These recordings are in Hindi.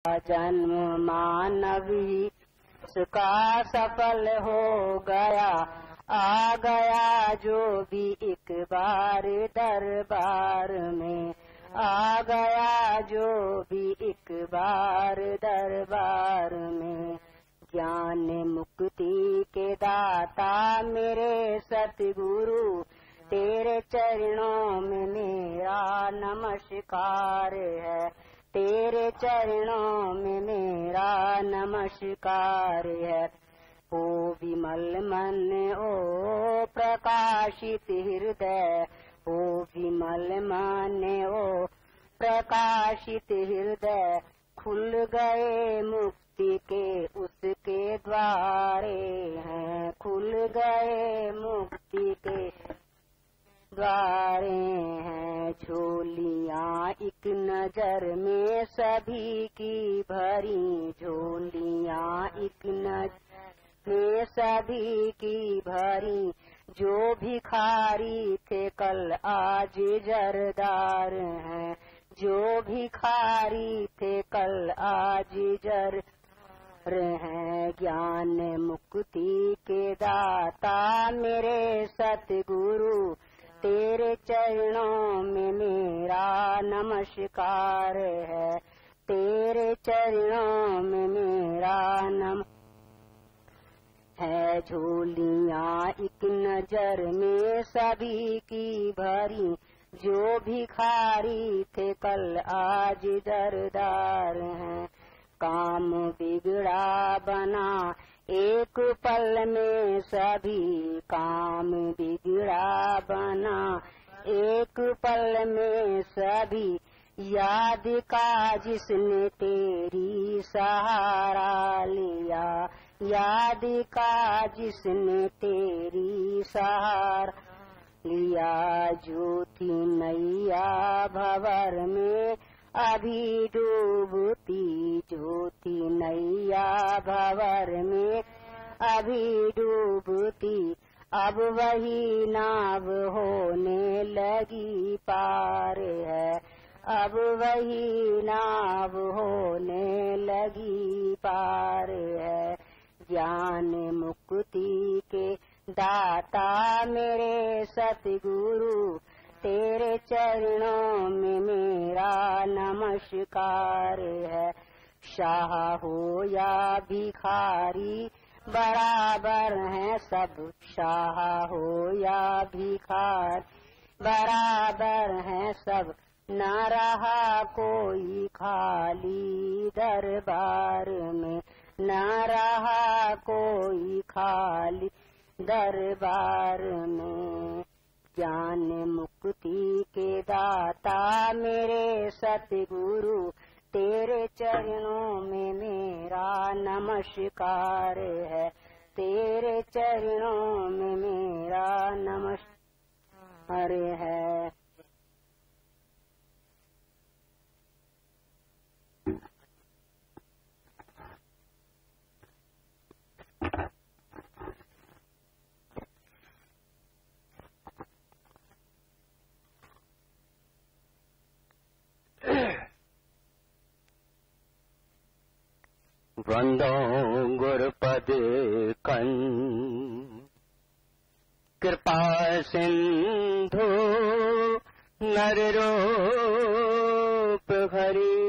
जन्म मानवी उसका सफल हो गया। आ गया जो भी एक बार दरबार में, आ गया जो भी एक बार दरबार में। ज्ञान मुक्ति के दाता मेरे सतगुरु, तेरे चरणों में मेरा नमस्कार है। तेरे चरणों में मेरा नमस्कार है। ओ विमल मन ओ प्रकाशित हृदय, ओ विमल मन ओ प्रकाशित हृदय। खुल गए मुक्ति के उसके द्वारे हैं, खुल गए मुक्ति के द्वारे हैं। झोलियाँ एक नजर में सभी की भरी, झोलियाँ एक नजर में सभी की भरी। जो भिखारी थे कल आज जरदार हैं, जो भिखारी थे कल आज जरदार हैं। ज्ञान मुक्ति के दाता मेरे सतगुरु, तेरे चरणों में मेरा नमस्कार है। तेरे चरणों में मेरा नमस्कार है। झोलियाँ एक नजर में सभी की भरी, जो भिखारी थे कल आज दरदार हैं। काम बिगड़ा बना एक पल में सभी, काम बिगड़ा बना एक पल में सभी। याद का जिसने तेरी सहारा लिया, याद का जिसने तेरी सहारा लिया। जो थी नैया भंवर में अभी डूबती, जो थी नैया भंवर में अभी डूबती। अब वही नाव होने लगी पार है, अब वही नाव होने लगी पार है। ज्ञान मुक्ति के दाता मेरे सतगुरु, तेरे चरणों में मेरा नमस्कार है। शाह हो या भिखारी बराबर हैं सब, शाह हो या भिखारी बराबर हैं सब। न रहा कोई खाली दरबार में, न रहा कोई खाली दरबार में। ज्ञान मुक्ति के दाता मेरे सतगुरु, तेरे चरणों में मेरा नमस्कार है। तेरे चरणों में मेरा नमस्कार है। वंदो गुरुपद कं कृपा सिंधु नर रूप हरि।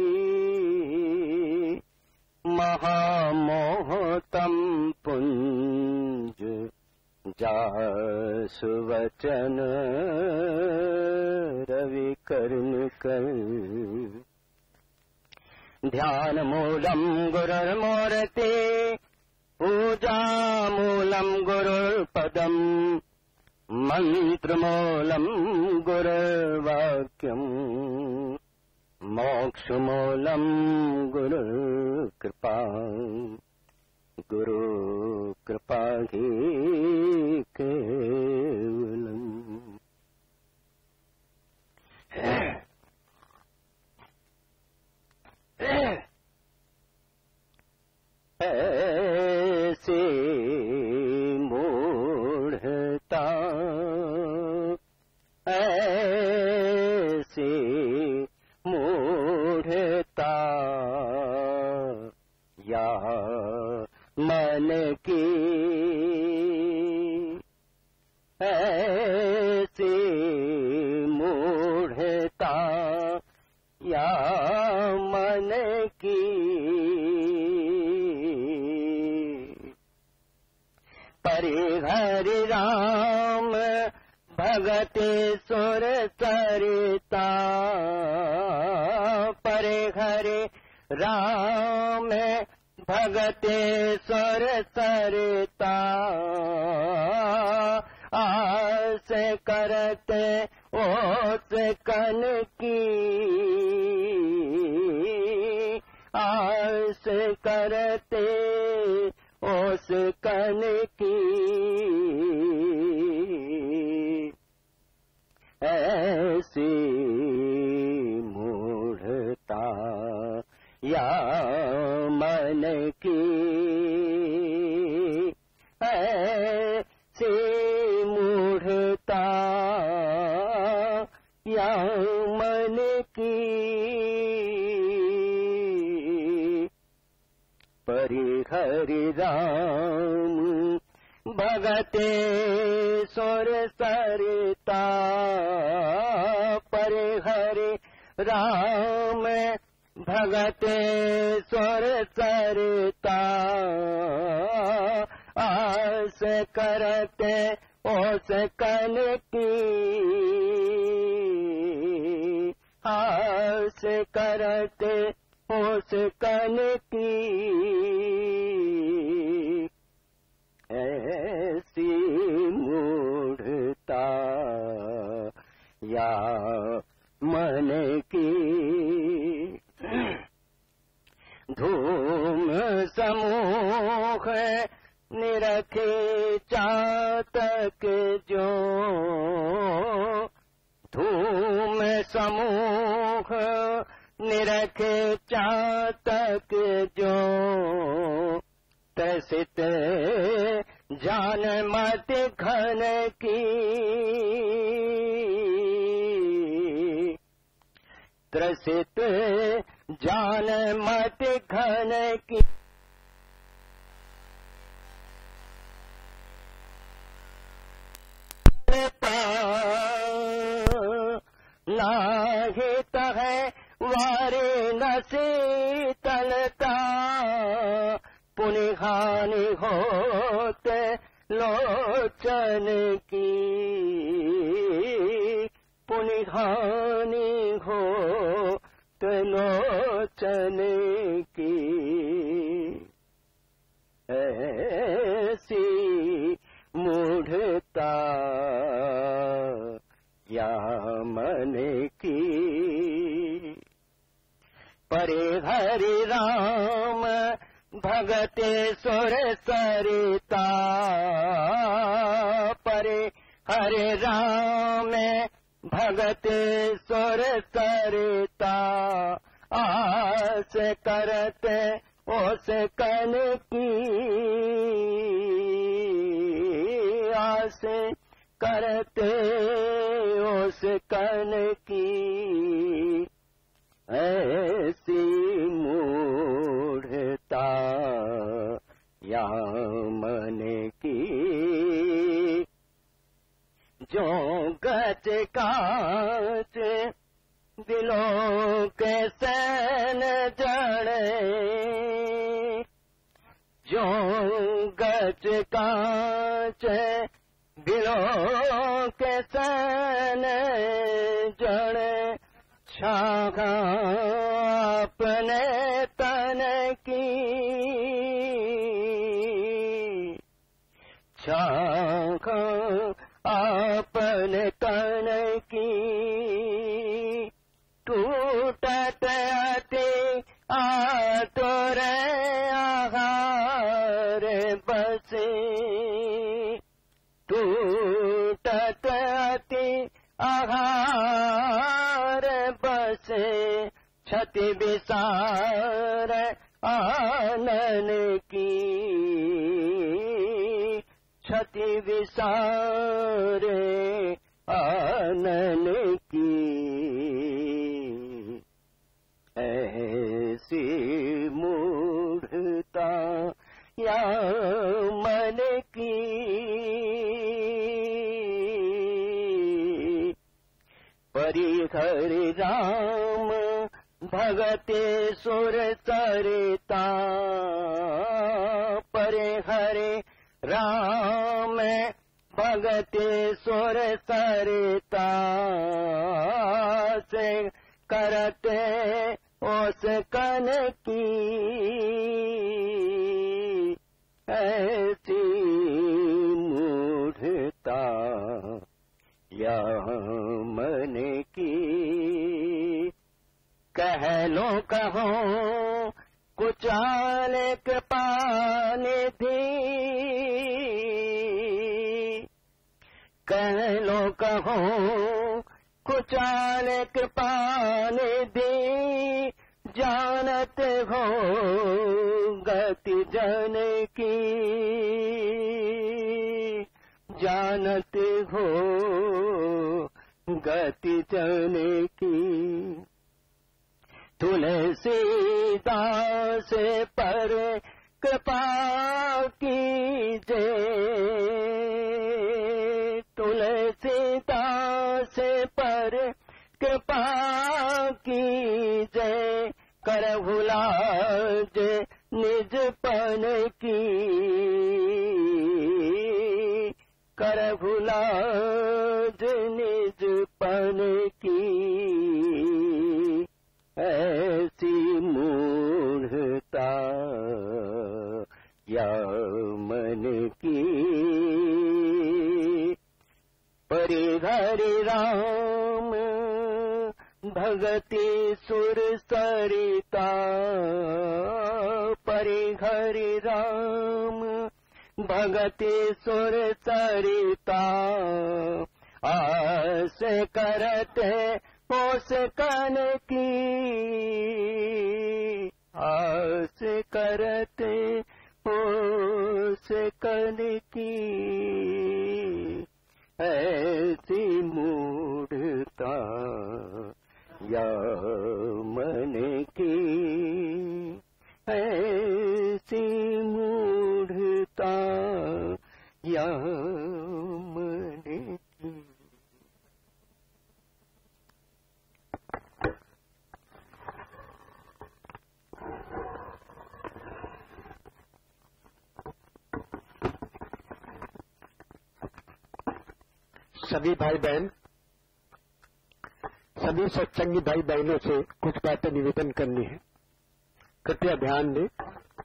महामोहतम पुंज जासु वचन रवि कर्ण कर। ध्यान मूलम गुरुर्मूर्ति, पूजा मूलम गुरुर्पदम, मंत्र मूलम गुरुर्वाक्यम, मोक्ष मूलम गुरुर्कृपा। गुरु कृपा ही केवलम। ऐसी मूढ़ता, ऐसी मूढ़ता मन की ऐसी मूढ़ता या मन की परिहरि राम भगत सुर सरिता परिहरि राम भगत सुर सरिता आस करते ओस कन की आस करते ओस कन की ऐसी मूढ़ता या मन की ऐसी मूढ़ता या मन की परिहरि राम भगते सुर सरिता परिहरि राम भगते सुर सरिता आस करते ओस कन की आस करते ओस कन की ऐसी मूढ़ता या मन की धूम समूह निरखे चातक जो धूम समूह निरखे चातक जो त्रसित जान मत घन की त्रसित जान मत घन की नाहित है वारे न शीतलता पुनि हानि होते लोचन की पुनि हानि होते लोचन की ऐसी मूढ़ता या मन की परिहरि राम भगते सुर सरिता परिहरि राम भगते सुर सरिता आस करते ओस कन की आस करते ओस कन की ऐसी मूढ़ता या मन की जो गच काच दिलों के सैन जड़े जो गच काच दिलों के सैन जड़े छागा अपने तन की छागा अपने तन की टूटत अति आतुर आहार बसे टूटत अति आहार बसे छति विसार आनन की छति विसार आनन की ऐसी मूढ़ता या मन की, परिहर राम भगते सुर सरिता, परिहर राम भगते सुर सरिता, से करते उस कन की ऐसी मूढ़ता या मन की। कह लो कहो कुचाल कृपा निधि, कह लो कहो कुचाल कृपा निधि, जानत हो गति जन की, जानत हो गति जन की। तुलसीदास पर कृपा कीजे, तुलसीदास पर कृपा कीजे, करहु लाज निजपन की, करहु लाज निजपन की, ऐसी मूढ़ता या मन की। परिहर राम भगति सुर सरिता, परिहर राम भगति सुर सरिता, आस करते उस कन की, आस करते उस कन की, ऐसी मूढ़ता या मन की, ऐसी मूढ़ता या मन की। सभी भाई बहन, सभी सत्संगी भाई बहनों से कुछ बातें निवेदन करनी है, कृपया ध्यान दें।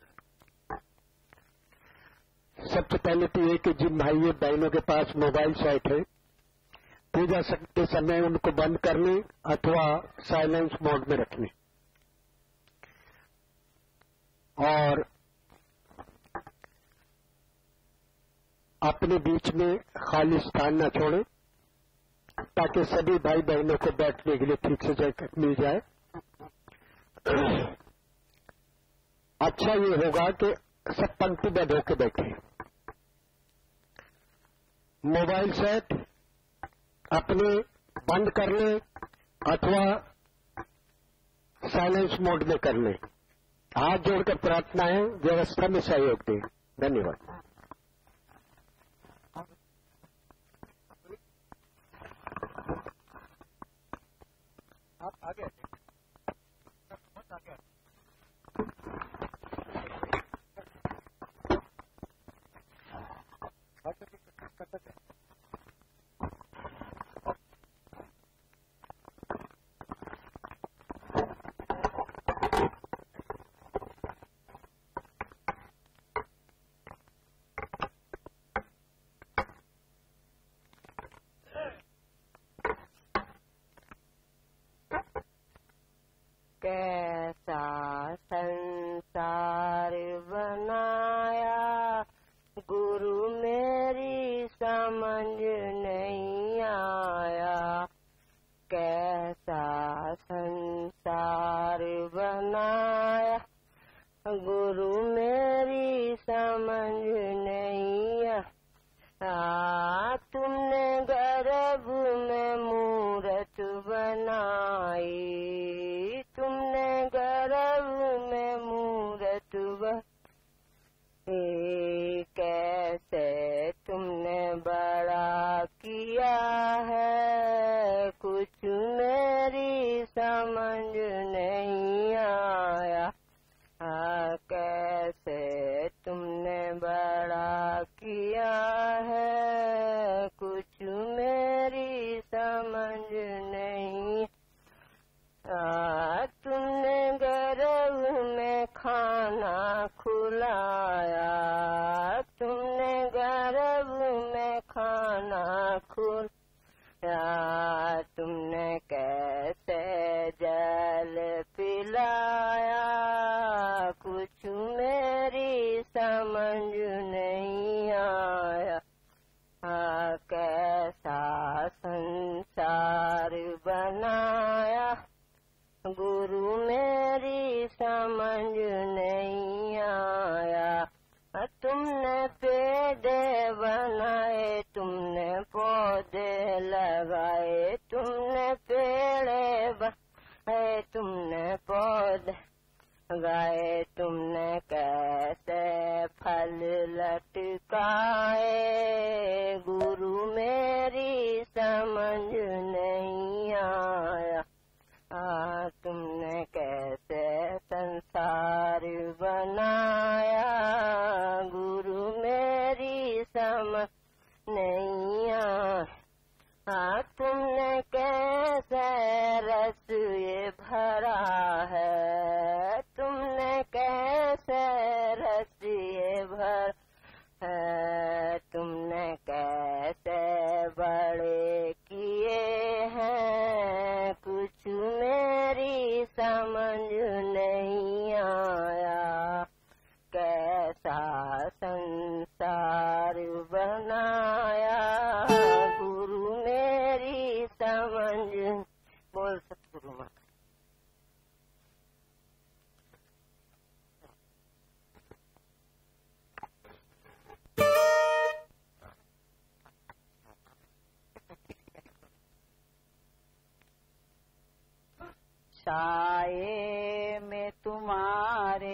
सबसे पहले तो ये कि जिन भाइयों बहनों के पास मोबाइल सेट है, पूजा के समय उनको बंद कर लें अथवा साइलेंस मोड में रख लें, और अपने बीच में खाली स्थान न छोड़ें ताकि सभी भाई बहनों को बैठने के लिए ठीक से जगह मिल जाए। अच्छा ये होगा कि सब पंक्तिबद्ध होकर बैठे। मोबाइल सेट अपने बंद कर लें अथवा साइलेंस मोड में कर लें। हाथ जोड़कर प्रार्थना है, व्यवस्था में सहयोग दें। धन्यवाद। आप आगे कैसा संसार बनाया, गुरु मेरी समझ नहीं आया। कैसा संसार बनाया, गुरु मेरी समझ नहीं आया। तुमने गर्भ में मूरत बनाई, तुमने गर्भ में कैसे तुमने बड़ा किया है, कुछ मेरी समझ नहीं आया। कैसे तुमने बड़ा किया है, कुछ मेरी समझ नहीं। तुमने गर्भ में खाना खुलाया, तुमने गर्भ में खाना खुलाया। तुमने कैसे जल पिलाया, कुछ मेरी समझ नहीं आया। कैसा संसार बनाया, गुरु मेरी समझ नहीं आया। तुमने पेड़ बनाए, तुमने पौधे लगाए, तुमने पेड़ बनाए, तुमने पौधे लगाए। तुमने कैसे फल लटकाए, गुरु मेरी समझ नहीं आया। तुमने कैसे संसार बनाया, गुरु मेरी समझ नहीं आया। तुमने कैसे रस ये भरा है, तुमने कैसे रस ये भरा है। तुमने कैसे बड़े किए हैं, कुछ मेरी समझ नहीं आया। कैसा संसार बनाया, गुरु मेरी समझ। बोल सतगुरु माता। साए में तुम्हारे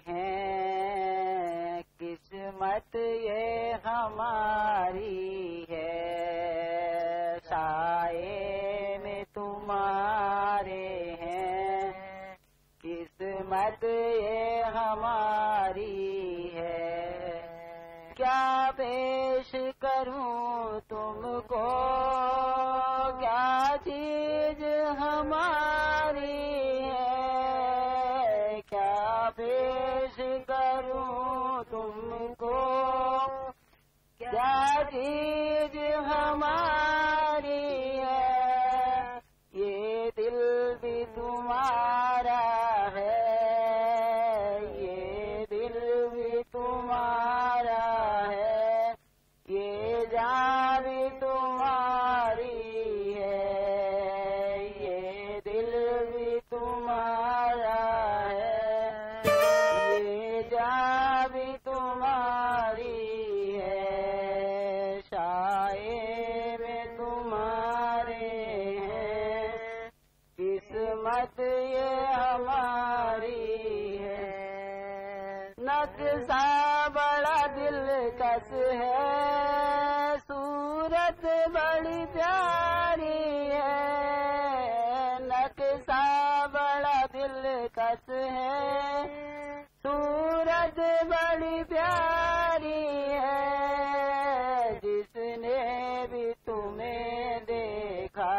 हैं, किस्मत ये हमारी है। साए में तुम्हारे हैं, किस्मत ये हमारी है। क्या पेश करूं तुमको, क्या चीज हमारी है। क्या पेश करूं तुमको, क्या चीज हमारी है। ये दिल भी तुम्हारा है, ये दिल भी तुम्हारा है। ये जान भी तुम्हारी है, ये दिल भी तुम्हारा है। ये जान भी तुम्हारी है, साए में तुम्हारे हैं, किस्मत ये हमारी है। नक्शा बड़ा दिलकश है, सूरत बड़ी प्यारी है। नक्शा बड़ा दिलकश है, सूरत बड़ी प्यारी है। जिसने भी तुम्हें देखा,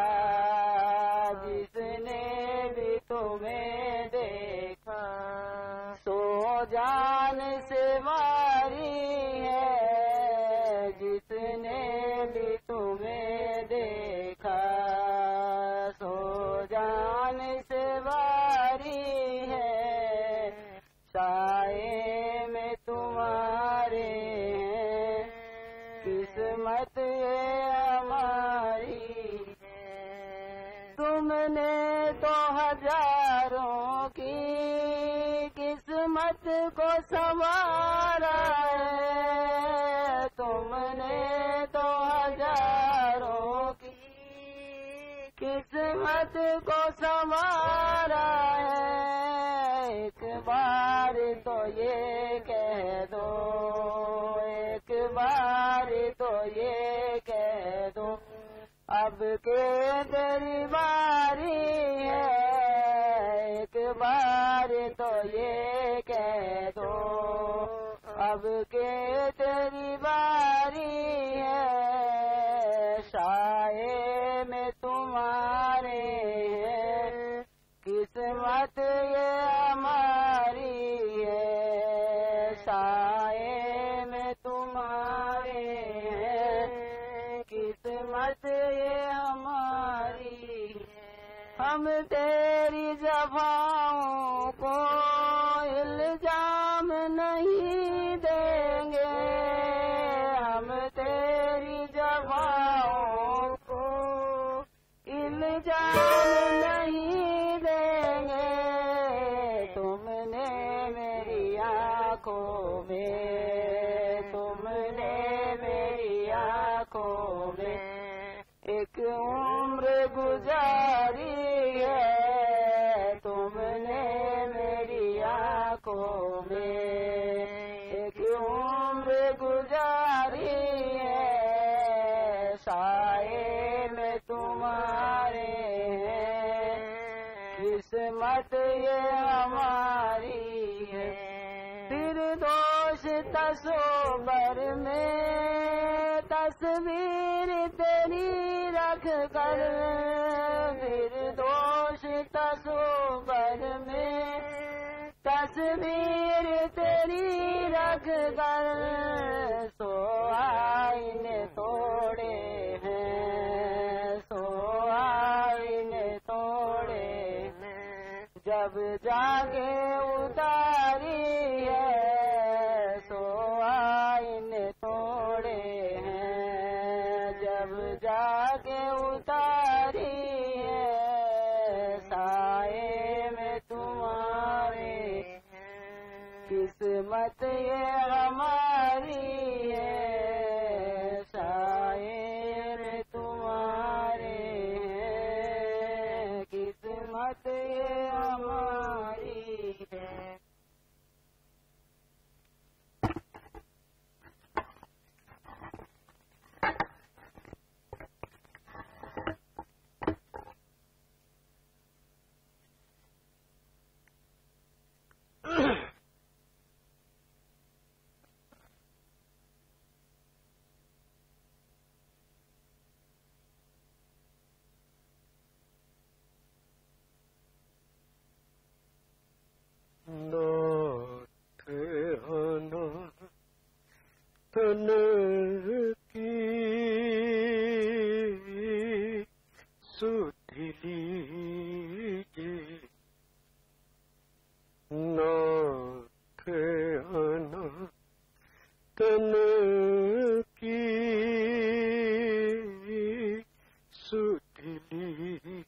जिसने भी तुम्हें देखा, सो जान से मारी है। जिसने भी तुम्हें देखा, सो जान से मारी है। साए में तुम्हारे हैं, किस्मत ये हमारी है। तुमने तो हजारों की किस्मत को संवारा है। तुमने तो हजारों की किस्मत को संवारा है। एक बार तो ये कह दो, एक बार तो ये कह दो, अब के तेरी बारी है, एक बार तो ये कह दो, अब के तेरी बारी है, साए में तुम्हारे है, किस्मत ये हमारी है, साए में तुम्हारे है, किस्मत ये हमारी है। हम तेरी जफाओं को इल्जाम नहीं देंगे, हम तेरी जफाओं को इल्जाम नहीं देंगे, तुमने मेरी आँखों में, तुमने मेरी आँखों में एक उम्र गुजारी है, तुमने मेरी आँखों में एक उम्र गुजारी है, साए में तुम्हारे हैं, किस्मत ये हमारी है। फिर दोष तस्वीर में तस्वीर तेरी रख कर, फिर दोष तस्वीर में तस्वीर तेरी रख कर, सो आईने तोड़े हैं, सो आईने तोड़े हैं, जब जाके उतारी है, सो आईने तोड़े हैं, जब जाके उतारी है, साए में तुम्हारे, किस्मत ये हमारी है, साए में तुम्हारे हैं, किस्मत ये हमारी है। नाथ अनाथन की सुध लीजिए, नाथ अनाथन की सुध लीजिए,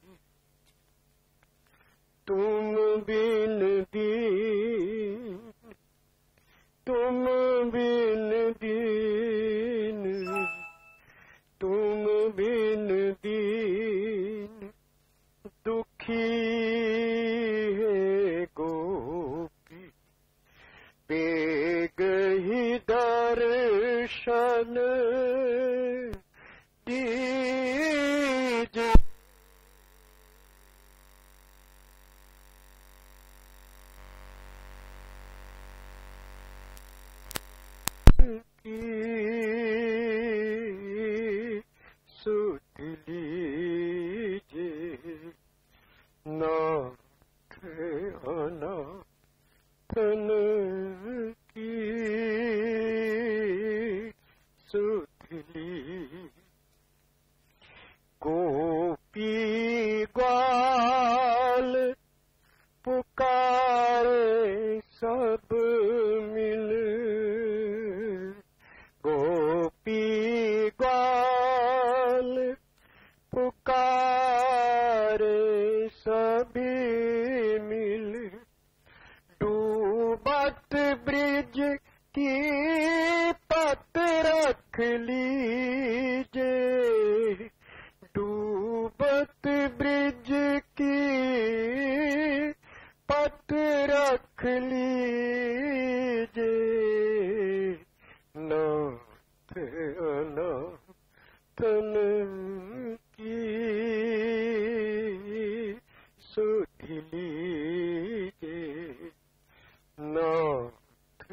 तुम बिन दीन, तुम बिन दीन, तुम बिन दीन दुखी है गोपी, बेगही दर्शन दीजिए, सुध लीजिए, नाथ अनाथन की सुध लीजिए, गोपी ग्वाल पुकारे सब मिल, गोपी ग्वाल पुकारे सभी मिल, डूबत ब्रिज की पत रख लीजिए, डूबत ब्रिज की पत रख नाथ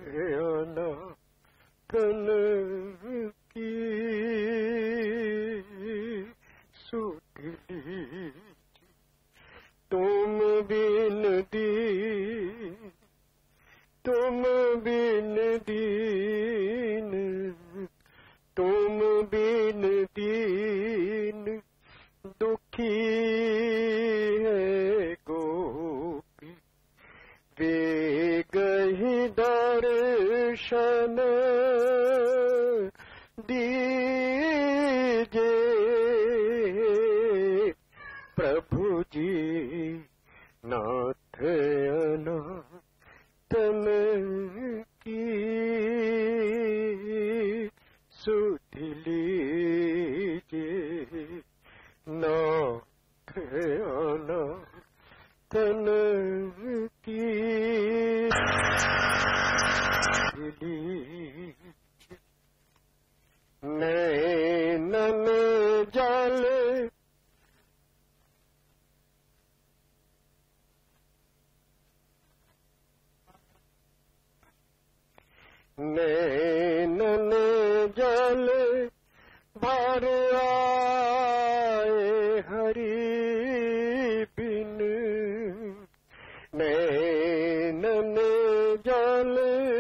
अनाथन की सुध लीजिए। तुम बिन दीन, तुम बिन दीन दुखी है गोपी। वे गही दर्शन दीजे प्रभु जी। नाथ अनाथन की सुध लीजिए। नाथ अनाथन की नैनन जल नैनन जल भर आए हरि बिन। नैनन जल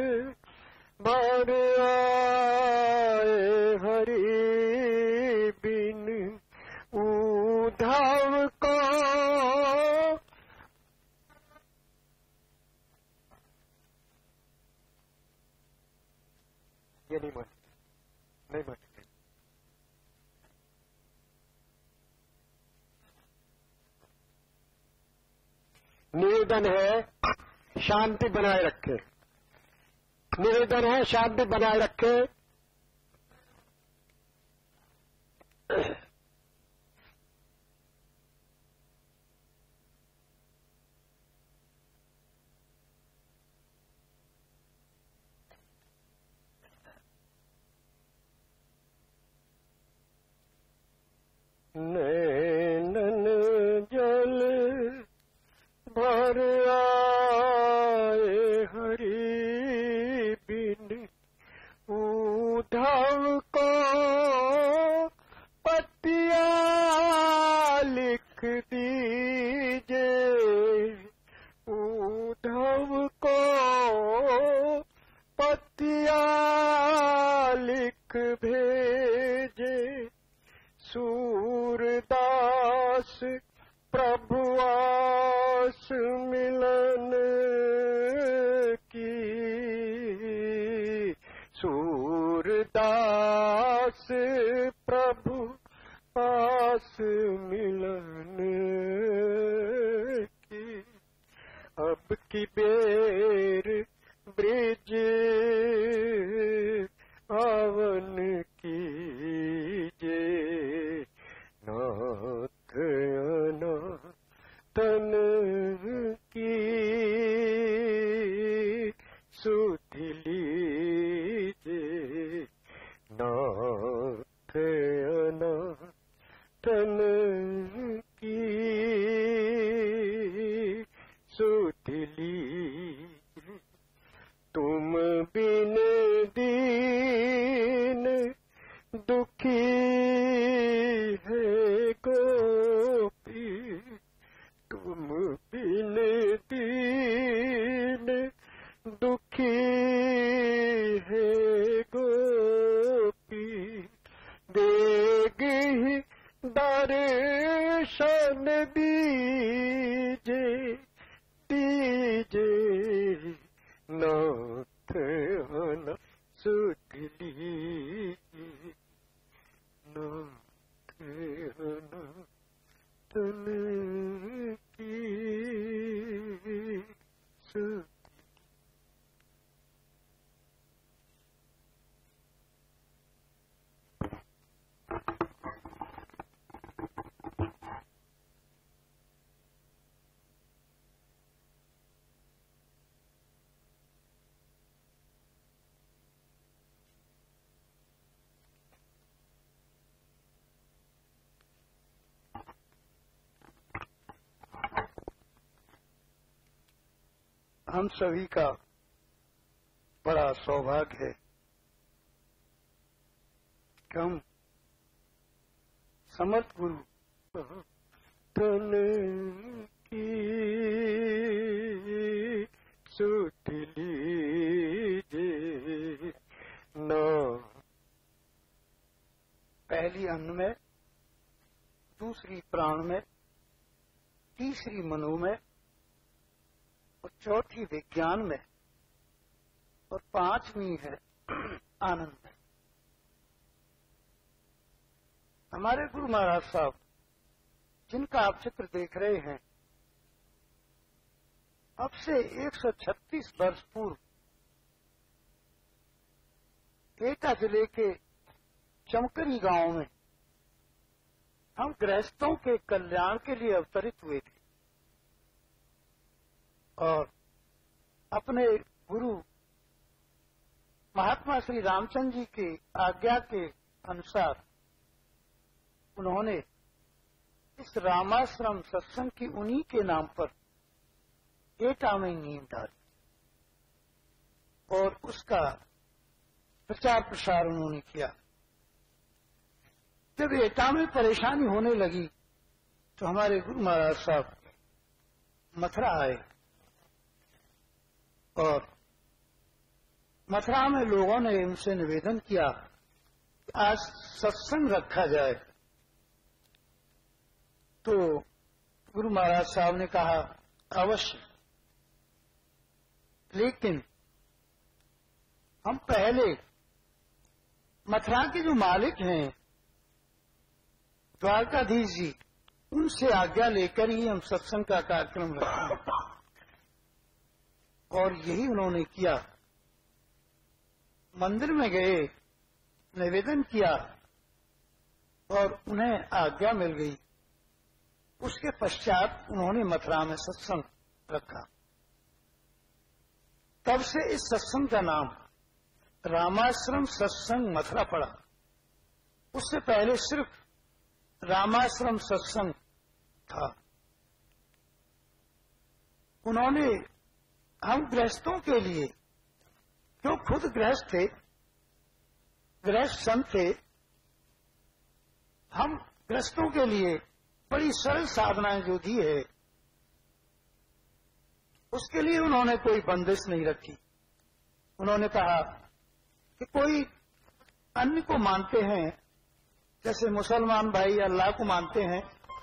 भर आए हरि बिन। उद्धव को ये नहीं मानते। निवेदन है शांति बनाए रखे। निवेदन है शांति बनाए रखे। नैनन जल भर आए हरि बिन। उद्धव को पतिया लिख दीजे। उद्धव को पतिया लिख भेजे। सूरदास प्रभुआस मिलन की। सूरदास प्रभु आस मिलन की। अब की बेर ब्रिज आवन कीजे। नाथ अनाथन की सुध लीजिए। नाथ अनाथन की सुध लीजिए। तुम बिन दीन दुखी है गोपी। तुम बिन दीन दुखी है गोपी। देग ही दर्शन दीजे नाथ अनाथ सुध लीजिए। नाथ अनाथन की सुध। हम सभी का बड़ा सौभाग्य है कि हम समर्थ गुरु तन की सुध लीजिए न। पहली अन्न में, दूसरी प्राण में, तीसरी मनो में और चौथी विज्ञान में और पांचवी है आनंद में। हमारे गुरु महाराज साहब जिनका आप चित्र देख रहे हैं, अब से 136 वर्ष पूर्व एटा जिले के चमकरी गांव में हम गृहस्थों के कल्याण के लिए अवतरित हुए थे और अपने गुरु महात्मा श्री रामचंद्र जी की आज्ञा के अनुसार उन्होंने इस रामाश्रम सत्संग की उन्हीं के नाम पर एटा में नींव डाली और उसका प्रचार प्रसार उन्होंने किया। जब एटा में परेशानी होने लगी तो हमारे गुरु महाराज साहब मथुरा आए और मथुरा में लोगों ने उनसे निवेदन किया कि आज सत्संग रखा जाए। तो गुरु महाराज साहब ने कहा अवश्य, लेकिन हम पहले मथुरा के जो मालिक हैं द्वारकाधीश जी, उनसे आज्ञा लेकर ही हम सत्संग का कार्यक्रम रखें। और यही उन्होंने किया। मंदिर में गए, निवेदन किया और उन्हें आज्ञा मिल गई। उसके पश्चात उन्होंने मथुरा में सत्संग रखा। तब से इस सत्संग का नाम रामाश्रम सत्संग मथुरा पड़ा। उससे पहले सिर्फ रामाश्रम सत्संग था। उन्होंने हम गृहस्थों के लिए, जो खुद गृहस्थ थे, गृहस्थ संत थे, हम गृहस्थों के लिए बड़ी सरल साधनाएं जो दी है, उसके लिए उन्होंने कोई बंदिश नहीं रखी। उन्होंने कहा कि कोई अन्य को मानते हैं, जैसे मुसलमान भाई अल्लाह को मानते हैं,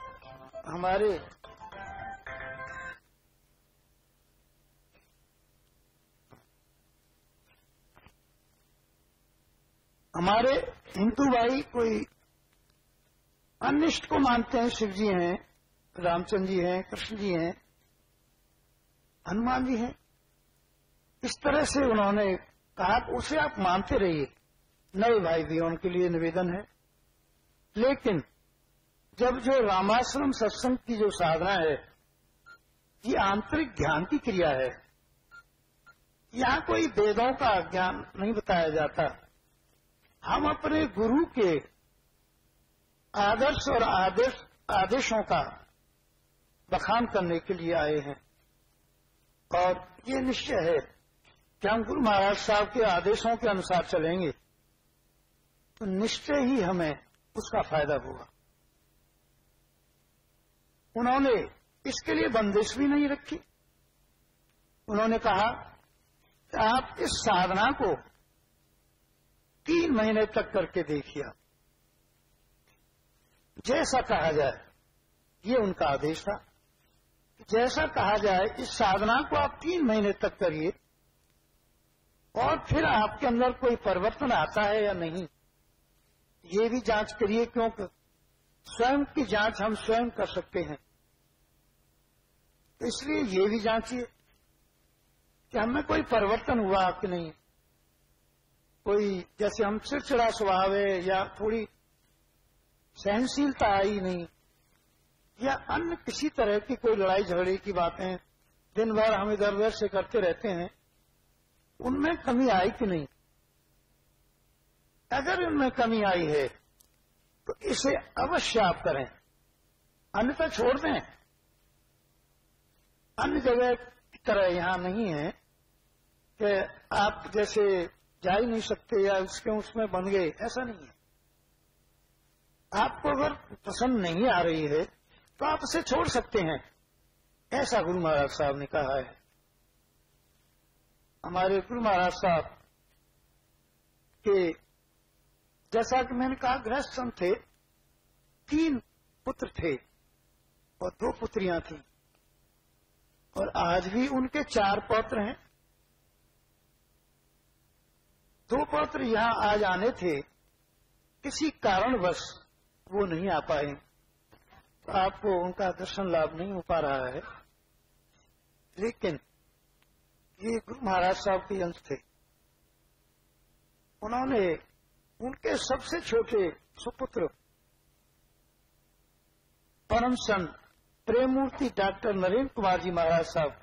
हमारे हिंदू भाई कोई अन्य इष्ट को मानते हैं, शिव जी हैं, रामचंद्र जी हैं, कृष्ण जी हैं, हनुमान जी हैं। इस तरह से उन्होंने कहा उसे आप मानते रहिए। नए भाई भी उनके लिए निवेदन है। लेकिन जब जो रामाश्रम सत्संग की जो साधना है, ये आंतरिक ध्यान की क्रिया है। यहां कोई वेदों का ज्ञान नहीं बताया जाता। हम अपने गुरु के आदर्श और आदेशों का बखान करने के लिए आए हैं और ये निश्चय है कि हम गुरु महाराज साहब के आदेशों के अनुसार चलेंगे तो निश्चय ही हमें उसका फायदा होगा। उन्होंने इसके लिए बंदिश भी नहीं रखी। उन्होंने कहा कि आप इस साधना को 3 महीने तक करके देखिए, जैसा कहा जाए। ये उनका आदेश था। जैसा कहा जाए, इस साधना को आप 3 महीने तक करिए और फिर आपके अंदर कोई परिवर्तन आता है या नहीं, ये भी जांच करिए, क्योंकि स्वयं की जांच हम स्वयं कर सकते हैं। इसलिए ये भी जांचिए कि हमें कोई परिवर्तन हुआ कि नहीं। कोई जैसे हम चिड़चिड़ा स्वभाव है या थोड़ी सहनशीलता आई नहीं, या अन्य किसी तरह की कोई लड़ाई झगड़े की बातें दिन भर हम इधर उधर से करते रहते हैं, उनमें कमी आई कि नहीं। अगर उनमें कमी आई है तो इसे अवश्य आप करें, अन्यथा छोड़ दें। अन्य जगह की तरह यहां नहीं है कि आप जैसे जा ही नहीं सकते या उसमें बन गए, ऐसा नहीं है। आपको अगर पसंद नहीं आ रही है तो आप उसे छोड़ सकते हैं, ऐसा गुरु महाराज साहब ने कहा है। हमारे गुरु महाराज साहब के, जैसा कि मैंने कहा, गृहस्थ थे, 3 पुत्र थे और 2 पुत्रियां थी, और आज भी उनके 4 पौत्र हैं। 2 पौत्र यहां आज आने थे, किसी कारणवश वो नहीं आ पाए, तो आपको उनका दर्शन लाभ नहीं हो पा रहा है। लेकिन ये गुरु महाराज साहब के अंश थे। उन्होंने उनके सबसे छोटे सुपुत्र परम संत प्रेम मूर्ति डॉक्टर नरेंद्र कुमार जी महाराज साहब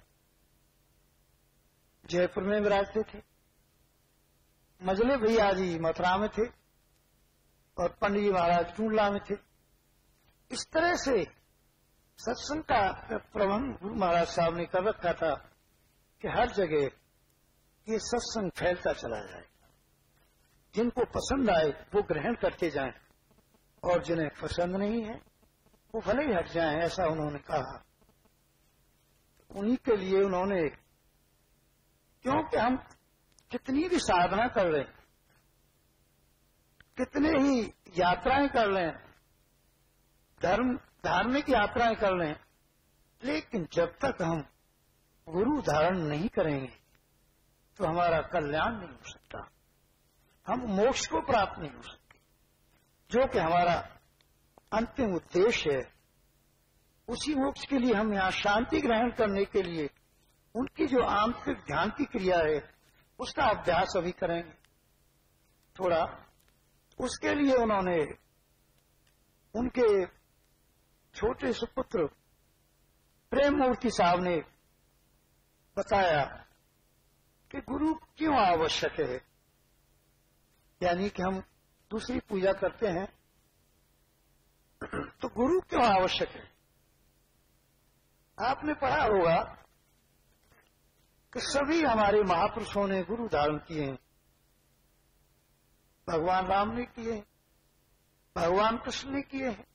जयपुर में विराजते थे, मजले भैया जी मथुरा में थे और पंडित जी महाराज टूंडला में थे। इस तरह से सत्संग का प्रबंध गुरु महाराज साहब ने कर रखा था कि हर जगह ये सत्संग फैलता चला जाए। जिनको पसंद आए वो ग्रहण करते जाएं और जिन्हें पसंद नहीं है वो भले ही हट जाएं, ऐसा उन्होंने कहा। उन्हीं के लिए उन्होंने, क्योंकि हम कितनी भी साधना कर लें, कितने ही यात्राएं कर लें, धार्मिक यात्राएं कर लें, लेकिन जब तक हम गुरु धारण नहीं करेंगे तो हमारा कल्याण नहीं हो सकता, हम मोक्ष को प्राप्त नहीं हो सकते, जो कि हमारा अंतिम उद्देश्य है। उसी मोक्ष के लिए हम यहाँ शांति ग्रहण करने के लिए उनकी जो आंतरिक ध्यान की क्रिया है उसका अभ्यास अभी करेंगे थोड़ा। उसके लिए उन्होंने उनके छोटे सुपुत्र प्रेम मूर्ति साहब ने बताया कि गुरु क्यों आवश्यक है, यानी कि हम दूसरी पूजा करते हैं तो गुरु क्यों आवश्यक है। आपने पढ़ा होगा कि सभी हमारे महापुरुषों ने गुरु धारण किए हैं। भगवान राम ने किए हैं, भगवान कृष्ण ने किए हैं,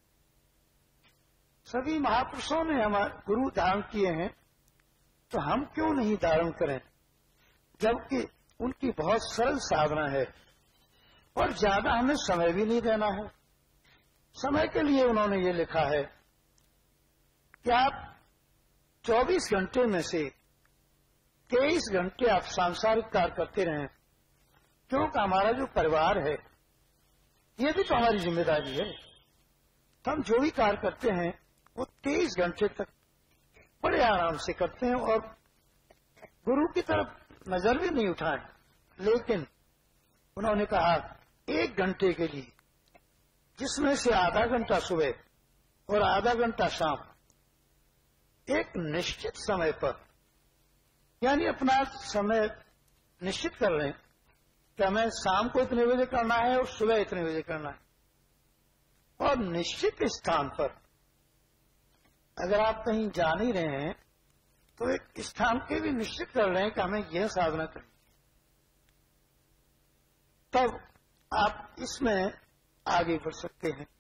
सभी महापुरुषों ने हमारे गुरु धारण किए हैं, तो हम क्यों नहीं धारण करें, जबकि उनकी बहुत सरल साधना है और ज्यादा हमें समय भी नहीं देना है। समय के लिए उन्होंने ये लिखा है कि आप 24 घंटे में से 23 घंटे आप सांसारिक कार्य करते रहें, क्योंकि हमारा जो परिवार है ये भी तो हमारी जिम्मेदारी है। तो हम जो भी कार्य करते हैं वो 23 घंटे तक बड़े आराम से करते हैं और गुरु की तरफ नजर भी नहीं उठाएं। लेकिन उन्होंने कहा 1 घंटे के लिए, जिसमें से आधा घंटा सुबह और आधा घंटा शाम, एक निश्चित समय पर, यानी अपना समय निश्चित कर लें कि हमें शाम को इतने बजे करना है और सुबह इतने बजे करना है, और निश्चित स्थान पर, अगर आप कहीं जा नहीं रहे हैं तो एक स्थान के भी निश्चित कर रहे हैं कि हमें यह साधना करनी, तब आप इसमें आगे बढ़ सकते हैं।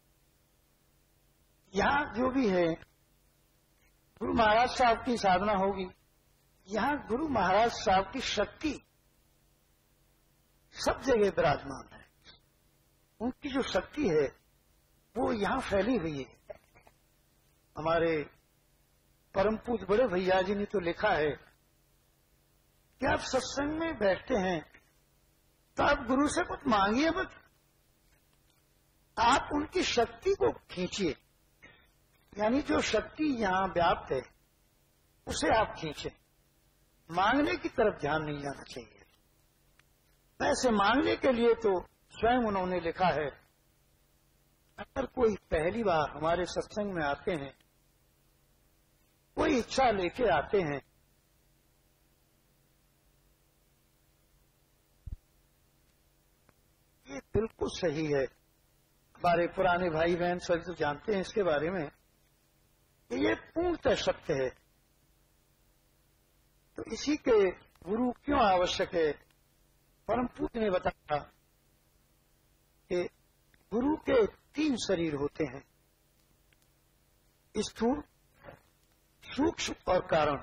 यहां जो भी है गुरु महाराज साहब की साधना होगी, यहां गुरु महाराज साहब की शक्ति सब जगह विराजमान है। उनकी जो शक्ति है वो यहां फैली हुई है। हमारे परम पूज्य बड़े भैया जी ने तो लिखा है कि आप सत्संग में बैठते हैं तो आप गुरु से कुछ मांगिए मत, आप उनकी शक्ति को खींचिए, यानी जो शक्ति यहां व्याप्त है उसे आप खींचे। मांगने की तरफ ध्यान नहीं जाना चाहिए। वैसे मांगने के लिए तो स्वयं उन्होंने लिखा है, अगर कोई पहली बार हमारे सत्संग में आते हैं, कोई इच्छा लेके आते हैं, ये बिल्कुल सही है। हमारे पुराने भाई बहन सभी तो जानते हैं इसके बारे में कि ये पूर्णतः सत्य है। तो इसी के गुरु क्यों आवश्यक है, परम पूज्य ने बताया कि गुरु के 3 शरीर होते हैं, स्थूल, सूक्ष्म और कारण।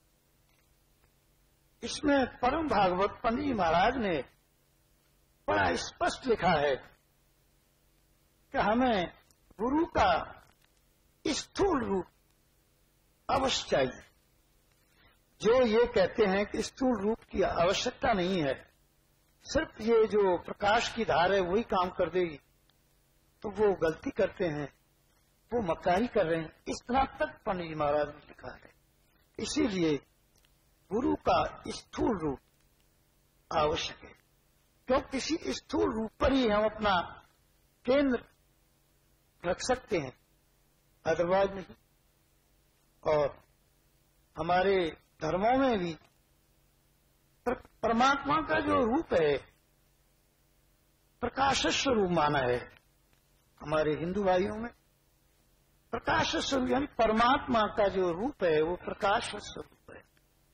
इसमें परम भागवत पंडित जी महाराज ने बड़ा स्पष्ट लिखा है कि हमें गुरु का स्थूल रूप अवश्य चाहिए। जो ये कहते हैं कि स्थूल रूप की आवश्यकता नहीं है, सिर्फ ये जो प्रकाश की धार है वही काम कर देगी, तो वो गलती करते हैं, वो मक्कारी कर रहे हैं। इस तरह तक पंडित जी महाराज ने लिखा है। इसीलिए गुरु का स्थूल रूप आवश्यक है, क्योंकि किसी स्थूल रूप पर ही हम अपना केंद्र रख सकते हैं, अदरवाइज नहीं। और हमारे धर्मों में भी परमात्मा का जो रूप है प्रकाश स्वरूप माना है। हमारे हिंदू भाइयों में प्रकाश स्वरूप यानी परमात्मा का जो रूप है वो प्रकाश स्वरूप है।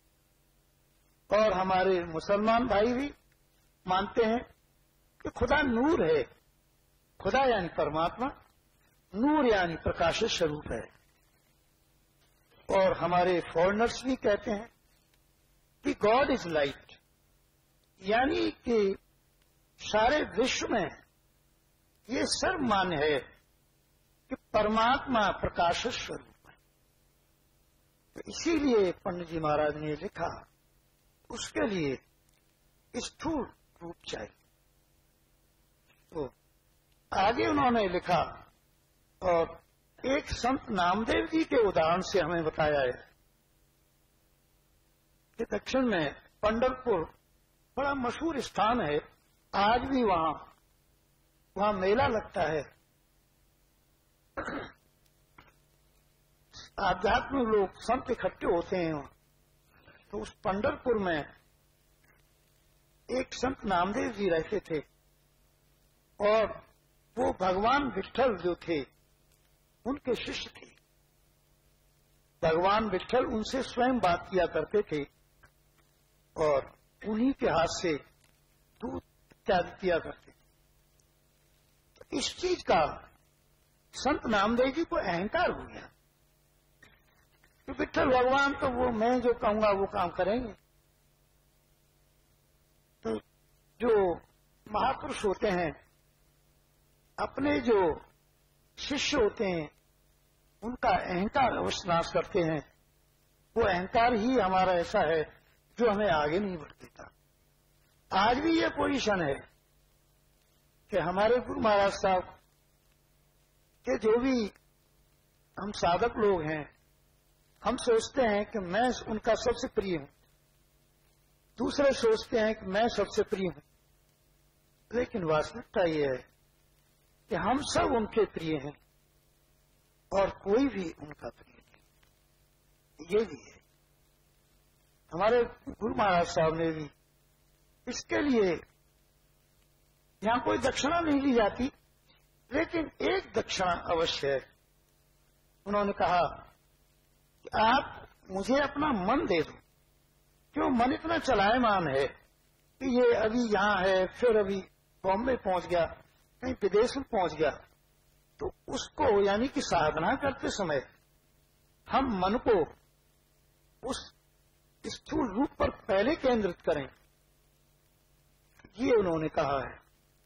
और हमारे मुसलमान भाई भी मानते हैं कि खुदा नूर है। खुदा यानी परमात्मा, नूर यानी प्रकाश स्वरूप है। और हमारे फॉरेनर्स भी कहते हैं कि गॉड इज लाइट, यानी कि सारे विश्व में ये सर्व मान्य है कि परमात्मा प्रकाश स्वरूप है। तो इसीलिए पंडित जी महाराज ने लिखा उसके लिए स्थूल रूप चाहिए। तो आगे उन्होंने लिखा और एक संत नामदेव जी के उदाहरण से हमें बताया है कि दक्षिण में पंढरपुर बड़ा मशहूर स्थान है। आज भी वहां मेला लगता है। आध्यात्मिक लोग संत इकट्ठे होते हैं वहां। तो उस पंढरपुर में एक संत नामदेव जी रहते थे और वो भगवान विट्ठल जो थे उनके शिष्य थे। भगवान विट्ठल उनसे स्वयं बात किया करते थे और उन्हीं के हाथ से दूध इत्यादि किया करते थे। तो इस चीज का संत नामदेव जी को अहंकार हो गया कि विट्ठल भगवान तो वो मैं जो कहूंगा वो काम करेंगे। तो जो महापुरुष होते हैं अपने जो शिष्य होते हैं उनका अहंकार अवश्य नाश करते हैं। वो अहंकार ही हमारा ऐसा है जो हमें आगे नहीं बढ़ देता। आज भी ये पोजीशन है कि हमारे गुरु महाराज साहब के जो भी हम साधक लोग हैं हम सोचते हैं कि मैं उनका सबसे प्रिय हूं, दूसरे सोचते हैं कि मैं सबसे प्रिय हूं, लेकिन वास्तविकता ये है कि हम सब उनके प्रिय हैं और कोई भी उनका प्रिय नहीं। ये भी है। हमारे गुरु महाराज साहब ने भी इसके लिए यहां कोई दक्षिणा नहीं ली जाती, लेकिन एक दक्षिणा अवश्य है। उन्होंने कहा कि आप मुझे अपना मन दे दो। क्यों? मन इतना चलायमान है कि ये अभी यहां है, फिर अभी बॉम्बे पहुंच गया, कहीं विदेश में पहुंच गया। तो उसको यानी कि साधना करते समय हम मन को उस स्थूल रूप पर पहले केंद्रित करें, ये उन्होंने कहा है।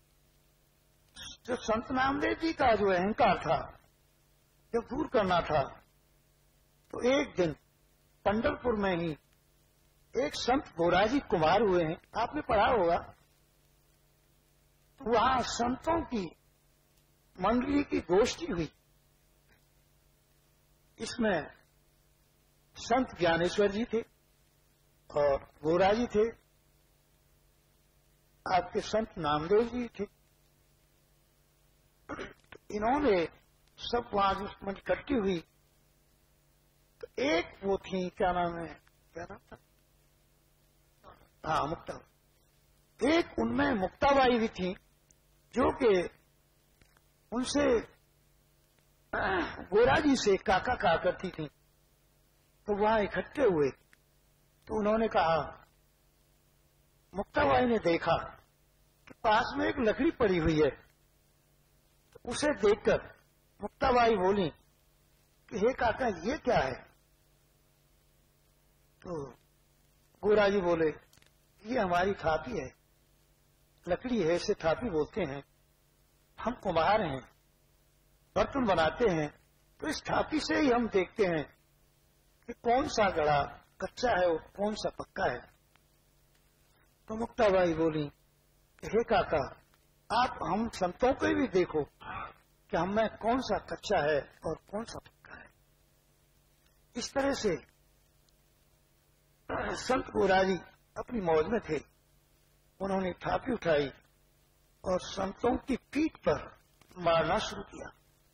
जो संत नामदेव जी का जो अहंकार था जो दूर करना था, तो एक दिन पंढरपुर में ही एक संत गोराजी कुमार हुए हैं, आपने पढ़ा होगा। तो वहां संतों की मंडली की गोष्ठी हुई। इसमें संत ज्ञानेश्वर जी थे और गोराजी थे, आपके संत नामदेव जी थे। इन्होंने सब वहां जो मंच इकट्ठी हुई, तो एक वो थी, क्या नाम है, क्या नाम था, हाँ मुक्ता। एक उनमें मुक्ताबाई भी थी जो कि उनसे गोराजी से काका कहा करती थी। तो वहां इकट्ठे हुए तो उन्होंने कहा मुक्ताबाई ने देखा कि पास में एक लकड़ी पड़ी हुई है। उसे देखकर मुक्ताबाई बोली कि हे काका, ये क्या है? तो गोरा जी बोले, ये हमारी थापी है, लकड़ी है, इसे थापी बोलते हैं। हम कुम्हार हैं, बर्तन बनाते हैं, तो इस थापी से ही हम देखते हैं कि कौन सा घड़ा कच्चा है और कौन सा पक्का है। तो मुक्ताबाई बोली, हे काका, आप हम संतों को भी देखो कि हम में कौन सा कच्चा है और कौन सा पक्का है। इस तरह से संत गोराजी अपनी मौज में थे। उन्होंने थापी उठाई और संतों की पीठ पर मारना शुरू किया।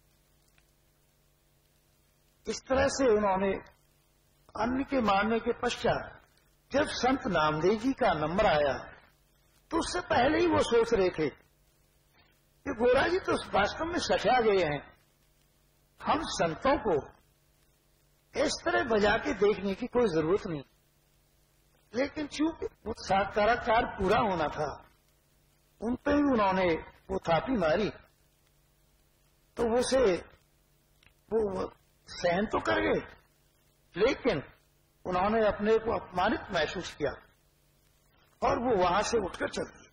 इस तरह से उन्होंने अन्य के मारने के पश्चात जब संत नामदेव जी का नंबर आया तो उससे पहले ही वो सोच रहे थे कि गोरा जी तो वास्तव में सठा गए हैं, हम संतों को इस तरह बजा के देखने की कोई जरूरत नहीं। लेकिन चूंकि वो साक्षात्कार पूरा होना था, उन पे ही उन्होंने वो थापी मारी, तो वो सहन तो कर गए, लेकिन उन्होंने अपने को अपमानित महसूस किया और वो वहां से उठकर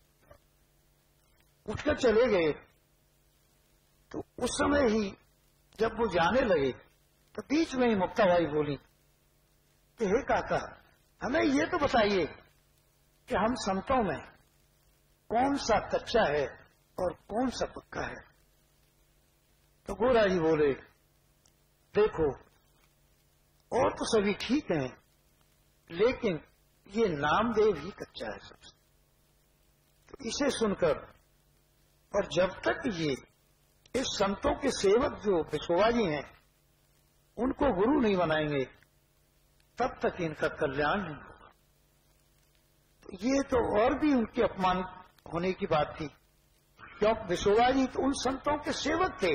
चले गए। तो उस समय ही जब वो जाने लगे तो बीच में ही मुक्ताबाई बोली कि हे काका, हमें ये तो बताइए कि हम संतों में कौन सा कच्चा है और कौन सा पक्का है। तो गोरा जी बोले, देखो और तो सभी ठीक हैं, लेकिन ये नामदेव ही कच्चा है सबसे। तो इसे सुनकर और जब तक ये इस संतों के सेवक जो विश्ववा जी हैं उनको गुरु नहीं बनाएंगे, तब तक इनका कल्याण नहीं होगा। तो ये तो और भी उनके अपमान होने की बात थी, क्योंकि विश्ववा जी तो उन संतों के सेवक थे।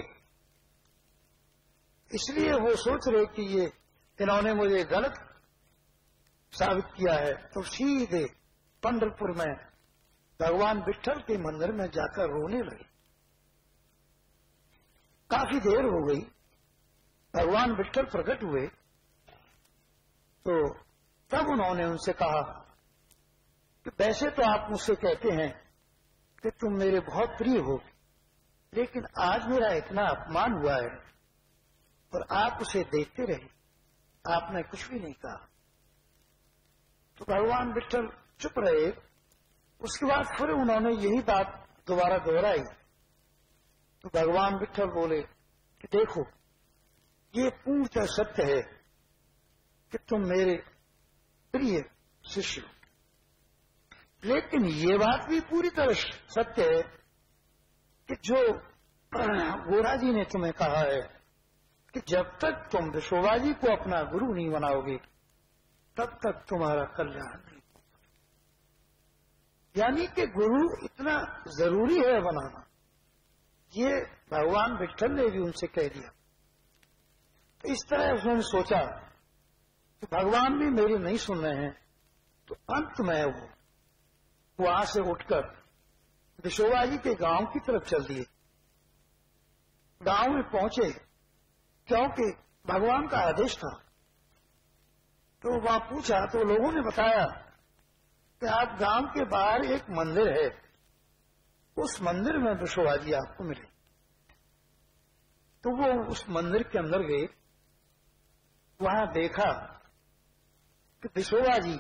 इसलिए वो सोच रहे कि ये इन्होंने मुझे गलत साबित किया है। तो सीधे पंढरपुर में भगवान विट्ठल के मंदिर में जाकर रोने लगे। काफी देर हो गई, भगवान विट्ठल प्रकट हुए। तो तब उन्होंने उनसे कहा कि वैसे तो आप मुझसे कहते हैं कि तुम मेरे बहुत प्रिय हो, लेकिन आज मेरा इतना अपमान हुआ है और आप उसे देखते रहे, आपने कुछ भी नहीं कहा। तो भगवान विट्ठल चुप रहे। उसके बाद फिर उन्होंने यही बात दोबारा दोहराई। तो भगवान विट्ठल बोले कि देखो, ये पूर्णतः सत्य है कि तुम मेरे प्रिय शिष्य हो, लेकिन ये बात भी पूरी तरह सत्य है कि जो गोरा जी ने तुम्हें कहा है कि जब तक तुम विश्ववा जी को अपना गुरु नहीं बनाओगे, तब तक तुम्हारा कल्याण नहीं होगा। यानी कि गुरु इतना जरूरी है बनाना, ये भगवान विट्ठल ने भी उनसे कह दिया। तो इस तरह उन्होंने सोचा कि भगवान भी मेरी नहीं सुन रहे हैं। तो अंत में वो वहां से उठकर विश्ववा जी के गांव की तरफ चल दिए। गांव में पहुंचे क्योंकि भगवान का आदेश था। तो वहां पूछा तो लोगों ने बताया कि आप गांव के बाहर एक मंदिर है, उस मंदिर में विश्ववा जी आपको मिले। तो वो उस मंदिर के अंदर गए। वहां देखा कि विश्ववा जी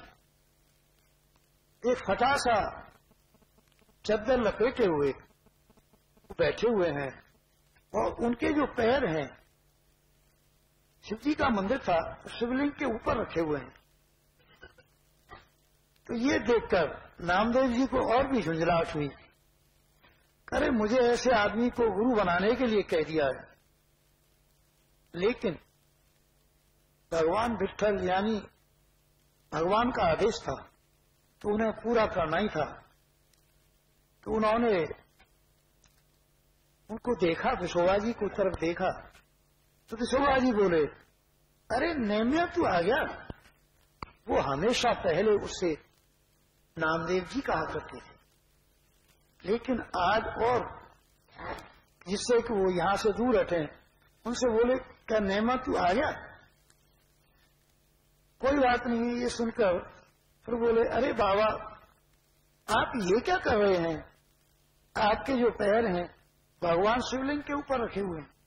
एक फटा सा चद्दर लपेटे हुए बैठे हुए हैं और उनके जो पैर हैं, शिव जी का मंदिर था, शिवलिंग के ऊपर रखे हुए हैं। तो ये देखकर नामदेव जी को और भी झुंझलाहट हुई। अरे, मुझे ऐसे आदमी को गुरु बनाने के लिए कह दिया है, लेकिन भगवान विट्ठल यानी भगवान का आदेश था तो उन्हें पूरा करना ही था। तो उन्होंने उनको देखा, विश्ववा जी को तरफ देखा। तो विश्ववा जी बोले, अरे नेम्या तू आ गया। वो हमेशा पहले उससे नामदेव जी कहा करते थे। लेकिन आज और जिससे कि वो यहां से दूर हटे, उनसे बोले क्या नेमा तू आ गया? कोई बात नहीं। ये सुनकर फिर बोले अरे बाबा आप ये क्या कर रहे हैं? आपके जो पैर हैं भगवान शिवलिंग के ऊपर रखे हुए हैं,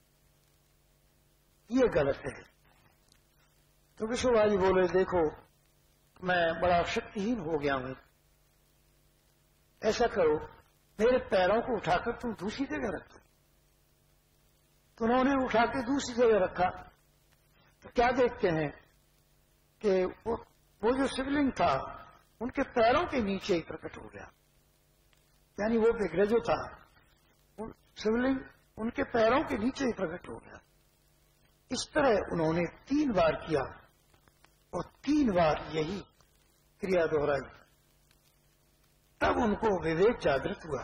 ये गलत है। तो विश्वभा जी बोले देखो मैं बड़ा शक्तिहीन हो गया हूं, ऐसा करो मेरे पैरों को उठाकर तुम दूसरी जगह रख दो। तो उन्होंने उठा के दूसरी जगह रखा। तो क्या देखते हैं कि वो जो शिवलिंग था उनके पैरों के नीचे ही प्रकट हो गया। यानी वो विग्रह जो था शिवलिंग उनके पैरों के नीचे ही प्रकट हो गया। इस तरह उन्होंने 3 बार किया और 3 बार यही क्रिया दोहराई। तब उनको विवेक जागृत हुआ,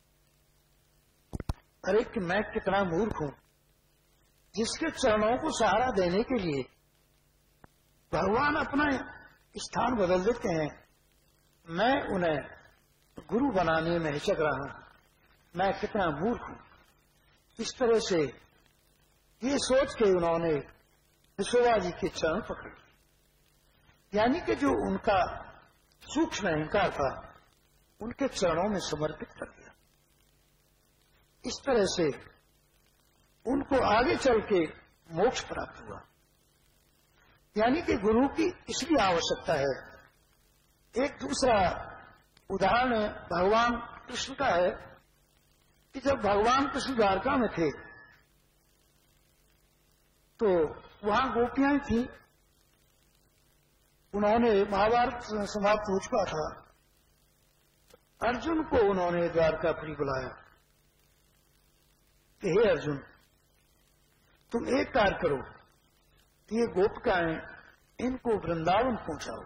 अरे कि मैं कितना मूर्ख हूं, जिसके चरणों को सहारा देने के लिए भगवान अपना स्थान बदल देते हैं, मैं उन्हें गुरु बनाने में हिचक रहा हूं, मैं कितना मूर्ख हूं। इस तरह से ये सोच के उन्होंने विश्वभा जी के चरण पकड़े। यानी कि जो उनका सूक्ष्म अहंकार था उनके चरणों में समर्पित कर दिया। इस तरह से उनको आगे चल के मोक्ष प्राप्त हुआ। यानी कि गुरु की इसलिए आवश्यकता है। एक दूसरा उदाहरण भगवान कृष्ण का है कि जब भगवान कृष्ण द्वारका में थे तो वहां गोपियां थी। उन्होंने महाभारत समाप्त हो चुका था। अर्जुन को उन्होंने द्वारकापुरी बुलाया कि हे अर्जुन तुम एक कार्य करो, ये गोपिकाएं इनको वृंदावन पहुंचाओ।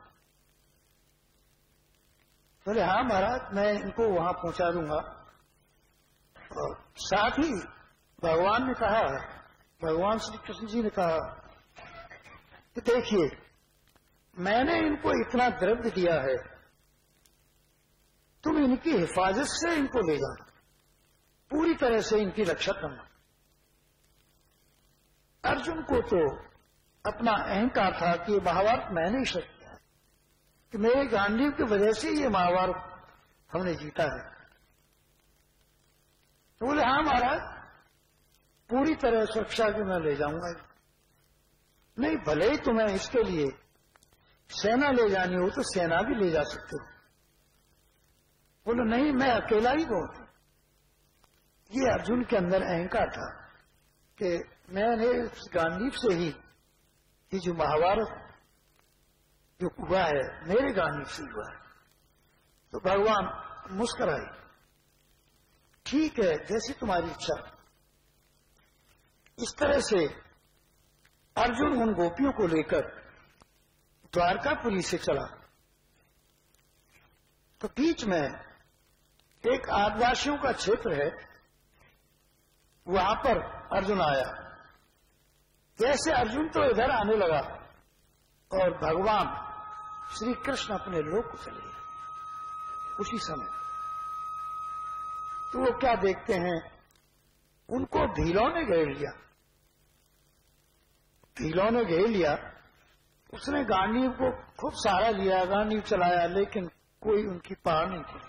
बोले हाँ महाराज मैं इनको वहां पहुंचा दूंगा। और साथ ही भगवान ने कहा, भगवान श्री कृष्ण जी ने कहा कि देखिए मैंने इनको इतना द्रव्य दिया है, तुम इनकी हिफाजत से इनको ले जाना, पूरी तरह से इनकी रक्षा करना। अर्जुन को तो अपना अहंकार था कि ये महाभारत मैंने ही शर्त किया कि मेरे गांडीव की वजह से ये महाभारत हमने जीता है। तो बोले हाँ महाराज पूरी तरह सुरक्षा के मैं ले जाऊंगा। नहीं भले ही तुम्हें इसके लिए सेना ले जानी हो तो सेना भी ले जा सकते हो। बोले नहीं मैं अकेला ही बहुत हूं। ये अर्जुन के अंदर अहंकार था कि मैंने इस गांडीव से ही ये जो महाभारत जो हुआ है मेरे गांडीव से हुआ है। तो भगवान मुस्कुराए, ठीक है जैसी तुम्हारी इच्छा। इस तरह से अर्जुन उन गोपियों को लेकर द्वारकापुरी से चला। तो बीच में एक आदिवासियों का क्षेत्र है, वहां पर अर्जुन आया। जैसे अर्जुन तो इधर आने लगा और भगवान श्री कृष्ण अपने लोक को चले गए उसी समय। तो वो क्या देखते हैं, उनको भीलों ने घेर लिया। भीलों ने घेर लिया, उसने गांडीव को खूब सहारा लिया, गांडीव चलाया, लेकिन कोई उनकी पार नहीं थी।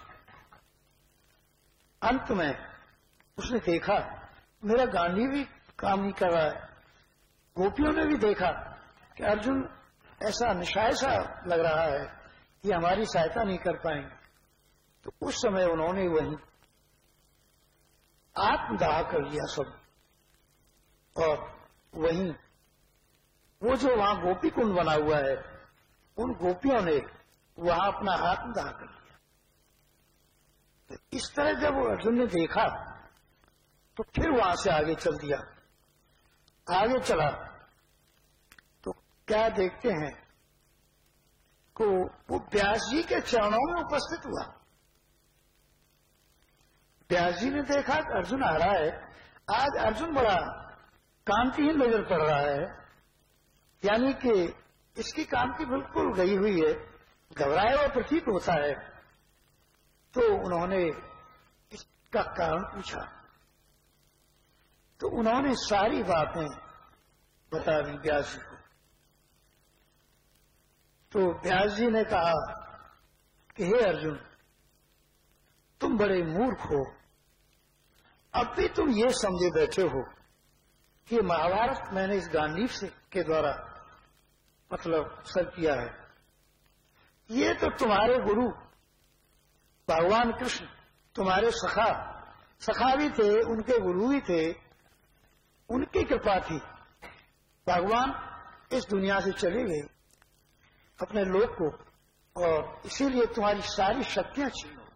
अंत में उसने देखा मेरा गांडीव भी काम नहीं कर रहा है। गोपियों ने भी देखा कि अर्जुन ऐसा निशाय सा लग रहा है कि हमारी सहायता नहीं कर पाएंगे। तो उस समय उन्होंने वहीं आत्मदाह कर लिया सब। और वहीं वो जो वहां गोपी कुंड बना हुआ है उन गोपियों ने वहां अपना आत्मदाह कर लिया। तो इस तरह जब अर्जुन ने देखा तो फिर वहां से आगे चल दिया। आगे चला तो क्या देखते हैं को वो व्यास जी के चरणों में उपस्थित हुआ। व्यास जी ने देखा कि अर्जुन आ रहा है। आज अर्जुन बड़ा कांतिहीन नजर पड़ रहा है, यानी कि इसकी कांति बिल्कुल गई हुई है, घबराया हुआ प्रतीत होता है। तो उन्होंने इसका कारण पूछा, तो उन्होंने सारी बातें बता दी व्यास जी को। तो व्यास जी ने कहा कि हे अर्जुन, तुम बड़े मूर्ख हो, अब भी तुम ये समझे बैठे हो कि महाभारत मैंने इस गांडीव से के द्वारा मतलब सर किया है। ये तो तुम्हारे गुरु भगवान कृष्ण तुम्हारे सखा भी थे, उनके गुरु भी थे, उनकी कृपा थी। भगवान इस दुनिया से चले गए अपने लोक को, और इसीलिए तुम्हारी सारी शक्तियां छीन हो।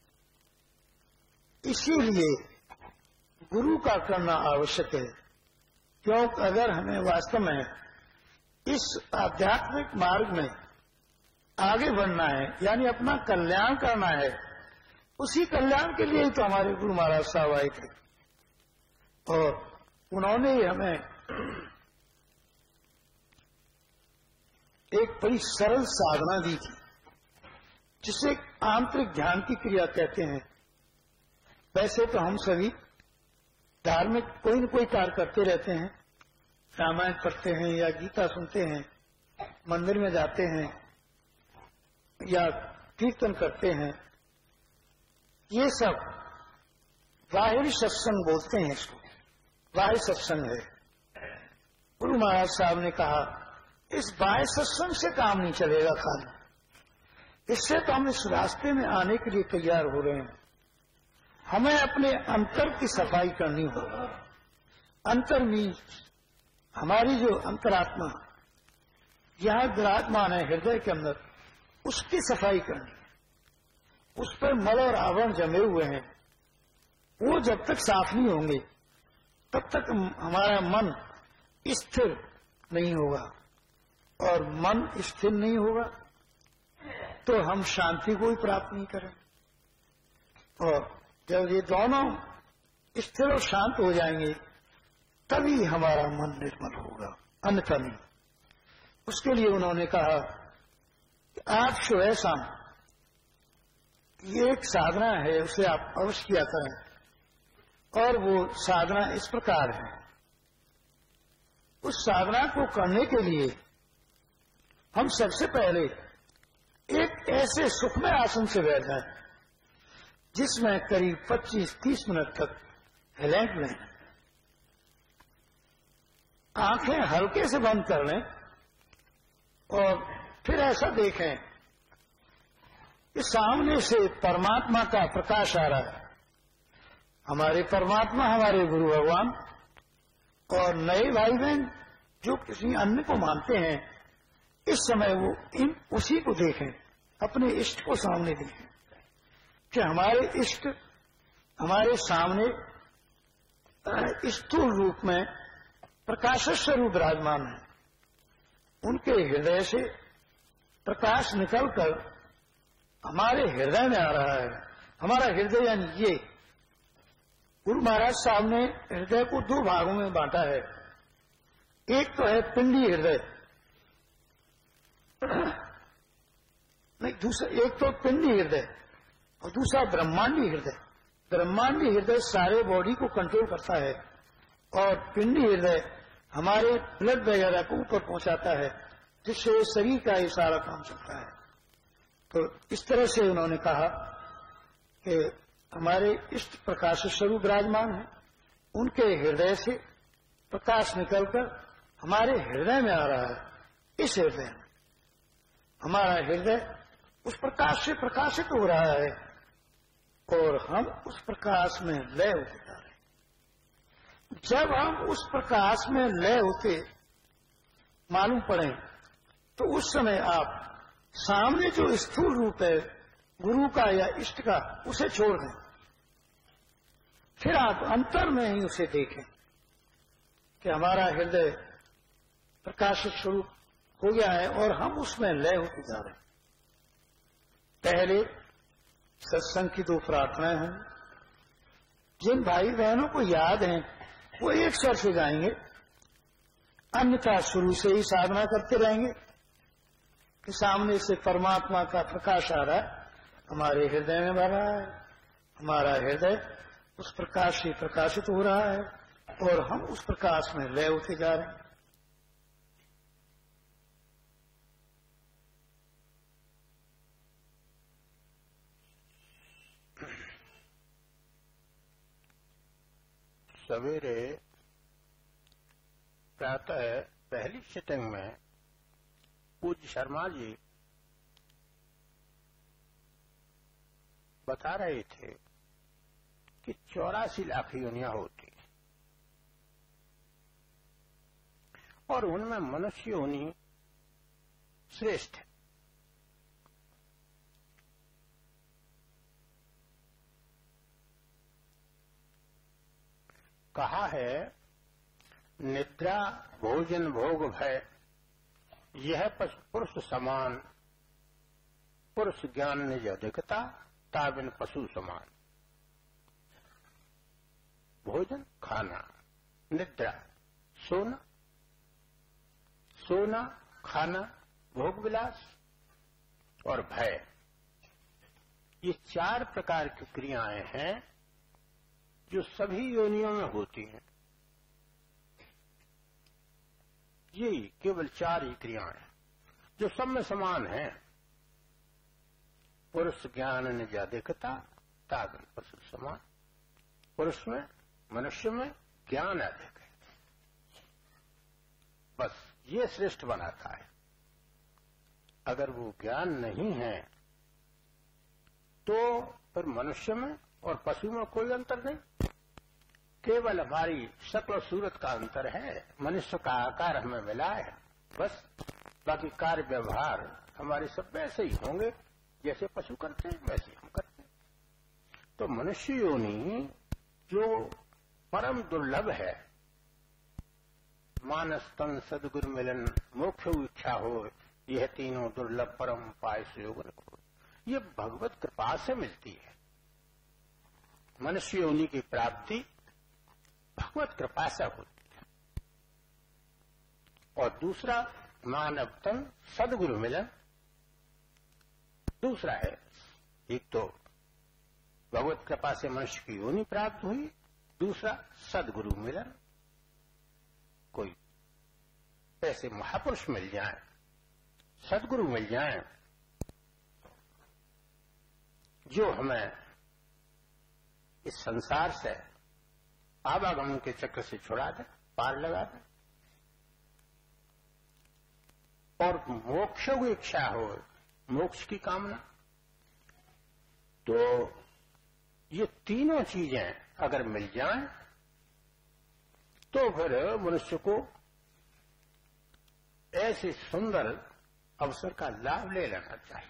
इसीलिए गुरु का करना आवश्यक है, क्योंकि अगर हमें वास्तव में इस आध्यात्मिक मार्ग में आगे बढ़ना है, यानी अपना कल्याण करना है, उसी कल्याण के लिए ही तो हमारे गुरु महाराज साहब आए थे। और उन्होंने ही हमें एक बड़ी सरल साधना दी थी, जिसे आंतरिक ध्यान की क्रिया कहते हैं। वैसे तो हम सभी धार्मिक कोई न कोई कार्य करते रहते हैं, रामायण पढ़ते हैं या गीता सुनते हैं, मंदिर में जाते हैं या कीर्तन करते हैं, ये सब बाहरी सत्संग बोलते हैं, इसको बाह्य सत्संग है। गुरु महाराज साहब ने कहा इस बाह्य सत्संग से काम नहीं चलेगा खाली, इससे तो हम इस रास्ते में आने के लिए तैयार हो रहे हैं। हमें अपने अंतर की सफाई करनी होगी। अंतर मीन्स हमारी जो अंतरात्मा यहां विराजमान है हृदय के अंदर, उसकी सफाई करनी है। उस पर मल और आवरण जमे हुए हैं, वो जब तक साफ नहीं होंगे तब तक हमारा मन स्थिर नहीं होगा, और मन स्थिर नहीं होगा तो हम शांति को भी प्राप्त नहीं करें। और जब ये दोनों स्थिर और शांत हो जाएंगे तभी हमारा मन निर्मल होगा, अन्यथा नहीं। उसके लिए उन्होंने कहा कि आप सुबह शाम ये एक साधना है, उसे आप अवश्य किया करें। और वो साधना इस प्रकार है, उस साधना को करने के लिए हम सबसे पहले एक ऐसे सुखमय आसन से बैठ जाएं जिसमें करीब 25-30 मिनट तक हिलें डुलें, आंखें हल्के से बंद कर लें और फिर ऐसा देखें कि सामने से परमात्मा का प्रकाश आ रहा है। हमारे परमात्मा हमारे गुरु भगवान, और नए भाई बहन जो किसी अन्य को मानते हैं, इस समय वो उसी को देखें, अपने इष्ट को सामने देखें कि हमारे इष्ट हमारे सामने स्थूल रूप में प्रकाश स्वरूप विराजमान है। उनके हृदय से प्रकाश निकलकर हमारे हृदय में आ रहा है। हमारा हृदय यानी ये गुरु महाराज साहब ने हृदय को 2 भागों में बांटा है। एक तो है पिंडी हृदय, नहीं दूसरा, एक तो पिंडी हृदय और दूसरा ब्रह्मांडी हृदय। ब्रह्मांडी हृदय सारे बॉडी को कंट्रोल करता है, और पिंडी हृदय हमारे ब्लड वगैरह को ऊपर पहुंचाता है, जिससे शरीर का ये सारा काम चलता है। तो इस तरह से उन्होंने कहा कि हमारे इष्ट प्रकाश स्वरूप विराजमान है, उनके हृदय से प्रकाश निकलकर हमारे हृदय में आ रहा है। इस हृदय में हमारा हृदय उस प्रकाश से प्रकाशित हो रहा है, और हम उस प्रकाश में लय होते जा रहे हैं। जब हम उस प्रकाश में लय होते मालूम पड़े तो उस समय आप सामने जो स्थूल रूप है गुरु का या इष्ट का, उसे छोड़ दें, फिर आप अंतर में ही उसे देखें कि हमारा हृदय प्रकाशित स्वरूप हो गया है और हम उसमें लय होते जा रहे हैं। पहले सत्संग की 2 प्रार्थनाएं हैं, जिन भाई बहनों को याद हैं वो एक स्वर से गाएंगे, अन्यथा शुरू से ही साधना करते रहेंगे कि सामने से परमात्मा का प्रकाश आ रहा है, हमारे हृदय में भरा है। हमारा हृदय उस प्रकाश से प्रकाशित हो रहा है और हम उस प्रकाश में लय होते जा रहे हैं। सवेरे प्रातः पहली सिटिंग में पूज्य शर्मा जी बता रहे थे कि 84 लाख योनियां होती और उनमें मनुष्य योनि श्रेष्ठ है। कहा है निद्रा भोजन भोग भय यह पुरुष समान, पुरुष ज्ञान निज अधिकता ताबिन पशु समान। भोजन खाना, निद्रा सोना, सोना खाना भोग विलास और भय, ये 4 प्रकार की क्रियाएं हैं जो सभी योनियों में होती हैं। यही केवल 4 ही क्रियाएं जो सब में समान हैं। पुरुष ज्ञान निज अधिकता ताबिन पशु समान। पुरुष में, मनुष्य में ज्ञान अधिक है, बस ये श्रेष्ठ बनाता है। अगर वो ज्ञान नहीं है तो फिर मनुष्य में और पशु में कोई अंतर नहीं, केवल हमारी शक्ल और सूरत का अंतर है। मनुष्य का आकार हमें मिला है बस, बाकी कार्य व्यवहार हमारे सब वैसे ही होंगे जैसे पशु करते हैं वैसे हम करते हैं। तो मनुष्य योनि जो परम दुर्लभ है, मानस तन सदगुरु मिलन मोक्ष इच्छा हो, यह तीनों दुर्लभ परम पाय सुयोगन को, ये भगवत कृपा से मिलती है। मनुष्य योनि की प्राप्ति भगवत कृपा से होती है। और दूसरा मानव तन सदगुरु मिलन, दूसरा है, एक तो भगवत कृपा से मनुष्य की योनि प्राप्त हुई, दूसरा सदगुरु मिलन। कोई ऐसे महापुरुष मिल जाए, सदगुरु मिल जाए जो हमें इस संसार से आवागमन के चक्र से छुड़ा दे, पार लगा दे, और मोक्ष की इच्छा हो, मोक्ष की कामना, तो ये तीनों चीजें अगर मिल जाएं तो फिर मनुष्य को ऐसे सुंदर अवसर का लाभ ले लेना चाहिए।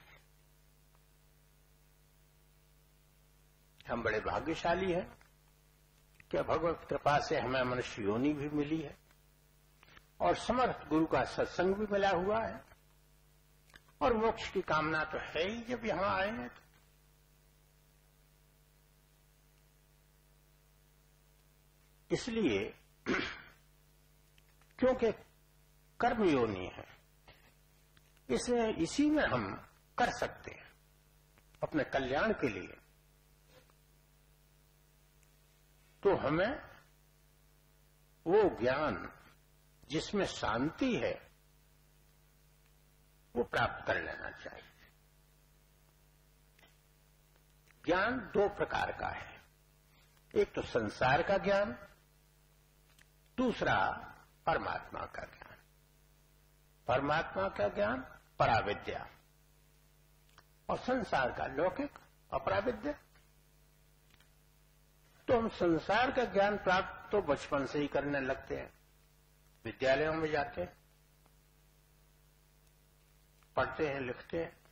हम बड़े भाग्यशाली हैं कि भगवत कृपा से हमें मनुष्य योनि भी मिली है और समर्थ गुरु का सत्संग भी मिला हुआ है, और मोक्ष की कामना तो है ही जब यहां आए हैं। इसलिए क्योंकि कर्म योनि है, इसलिए इसी में हम कर सकते हैं अपने कल्याण के लिए। तो हमें वो ज्ञान जिसमें शांति है वो प्राप्त कर लेना चाहिए। ज्ञान 2 प्रकार का है, एक तो संसार का ज्ञान, दूसरा परमात्मा का ज्ञान। परमात्मा का ज्ञान पराविद्या और संसार का लौकिक अपराविद्या। तो हम संसार का ज्ञान प्राप्त तो बचपन से ही करने लगते हैं, विद्यालयों में जाते हैं, पढ़ते हैं, लिखते हैं,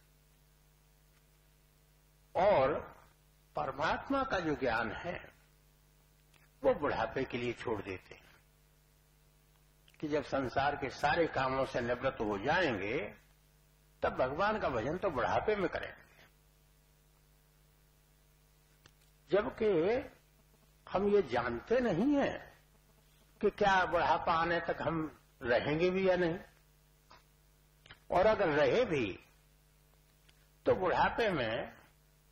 और परमात्मा का जो ज्ञान है वो बुढ़ापे के लिए छोड़ देते हैं कि जब संसार के सारे कामों से निवृत्त हो जाएंगे तब भगवान का भजन तो बुढ़ापे में करेंगे। जबकि हम ये जानते नहीं हैं कि क्या बुढ़ापा आने तक हम रहेंगे भी या नहीं, और अगर रहे भी तो बुढ़ापे में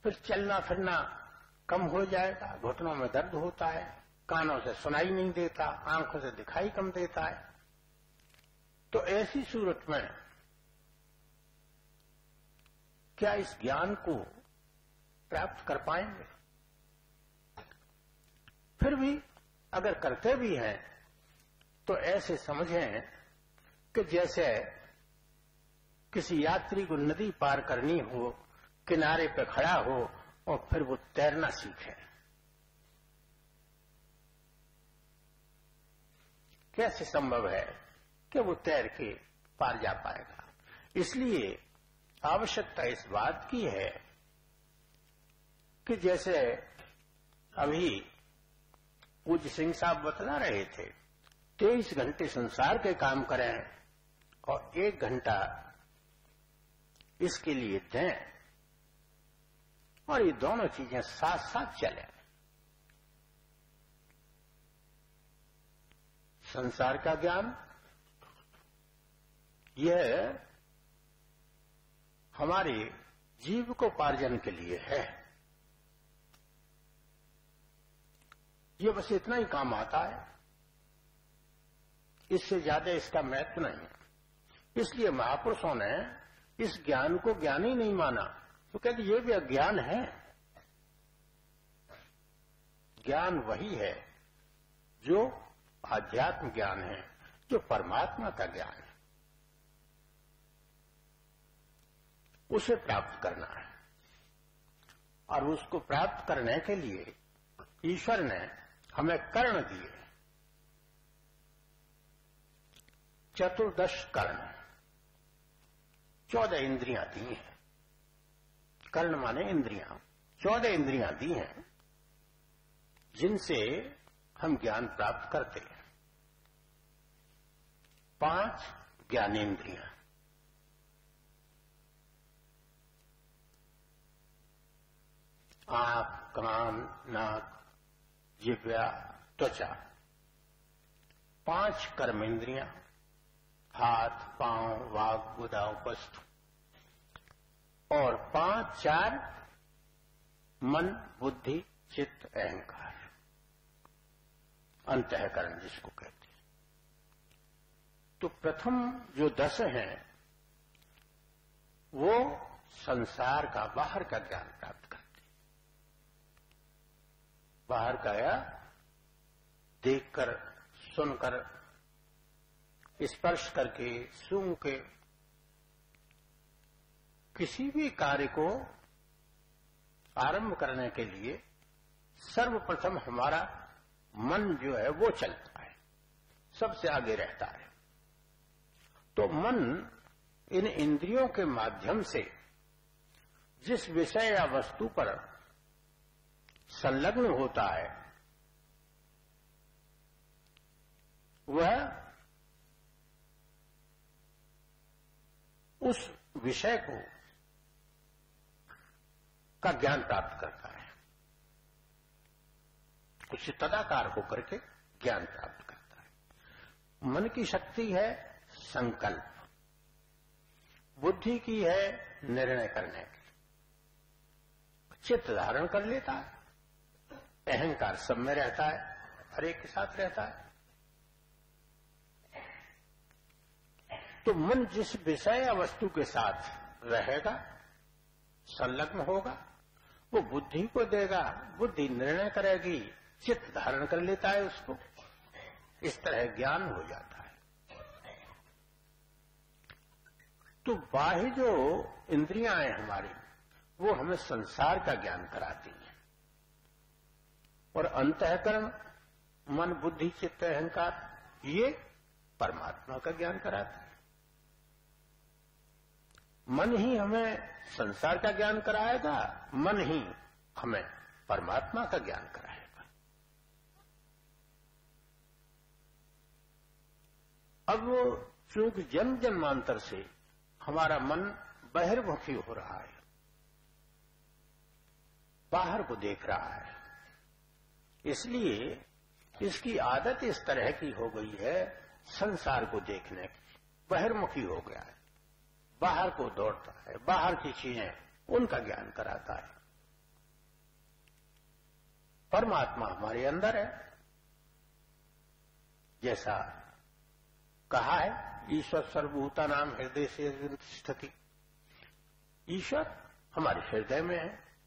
फिर चलना फिरना कम हो जाएगा, घुटनों में दर्द होता है, कानों से सुनाई नहीं देता, आंखों से दिखाई कम देता है। तो ऐसी सूरत में क्या इस ज्ञान को प्राप्त कर पाएंगे? फिर भी अगर करते भी हैं तो ऐसे समझें कि जैसे किसी यात्री को नदी पार करनी हो, किनारे पे खड़ा हो और फिर वो तैरना सीखे। कैसे संभव है कि वो तैर के पार जा पाएगा? इसलिए आवश्यकता इस बात की है कि जैसे अभी पूज्य सिंह साहब बतला रहे थे, 23 घंटे संसार के काम करें और 1 घंटा इसके लिए दें, और ये दोनों चीजें साथ साथ चलें। संसार का ज्ञान यह हमारे जीविकोपार्जन के लिए है, ये बस इतना ही काम आता है, इससे ज्यादा इसका महत्व नहीं है। इसलिए महापुरुषों ने इस ज्ञान को ज्ञान ही नहीं माना, तो कहते ये भी अज्ञान है। ज्ञान वही है जो आध्यात्म ज्ञान है, जो परमात्मा का ज्ञान है, उसे प्राप्त करना है। और उसको प्राप्त करने के लिए ईश्वर ने हमें कर्ण दिए, 14 कर्ण, 14 इंद्रियां दी हैं। कर्ण माने इंद्रियां, 14 इंद्रियां दी हैं जिनसे हम ज्ञान प्राप्त करते हैं। 5 ज्ञानेंद्रियां, आंख, कान, नाक, जिह्वा, त्वचा। 5 कर्मेंद्रियां, हाथ, पांव, वाग, गुदा, उपस्थ। और 4 मन, बुद्धि, चित्त, अहंकार, अंतःकरण जिसको कहते हैं। तो प्रथम जो 10 हैं वो संसार का, बाहर का ज्ञान प्राप्त करते हैं। बाहर का या देखकर, सुनकर, स्पर्श करके, सूंघ के किसी भी कार्य को आरंभ करने के लिए सर्वप्रथम हमारा मन जो है वो चलता है, सबसे आगे रहता है। तो मन इन इंद्रियों के माध्यम से जिस विषय या वस्तु पर संलग्न होता है वह उस विषय को का ज्ञान प्राप्त करता है, कुछ तदाकार होकर के ज्ञान प्राप्त करता है। मन की शक्ति है संकल्प, बुद्धि की है निर्णय करने की, चित्त धारण कर लेता है, अहंकार सब में रहता है, हर एक के साथ रहता है। तो मन जिस विषय या वस्तु के साथ रहेगा, संलग्न होगा, वो बुद्धि को देगा, बुद्धि निर्णय करेगी, चित्त धारण कर लेता है उसको। इस तरह ज्ञान हो जाता है। तो बाह्य जो इंद्रियां हैं हमारी, वो हमें संसार का ज्ञान कराती हैं, और अंतःकरण मन, बुद्धि, चित्त, अहंकार ये परमात्मा का ज्ञान कराते हैं। मन ही हमें संसार का ज्ञान कराएगा, मन ही हमें परमात्मा का ज्ञान कराएगा। अब चूंकि जन्म जन्मांतर से हमारा मन बहिर्मुखी हो रहा है, बाहर को देख रहा है, इसलिए इसकी आदत इस तरह की हो गई है संसार को देखने की, बहिर्मुखी हो गया है, बाहर को दौड़ता है, बाहर की चीजें उनका ज्ञान कराता है। परमात्मा हमारे अंदर है। जैसा कहा है, ईश्वर सर्वभूता नाम हृदय से स्थिति, ईश्वर हमारे हृदय में है।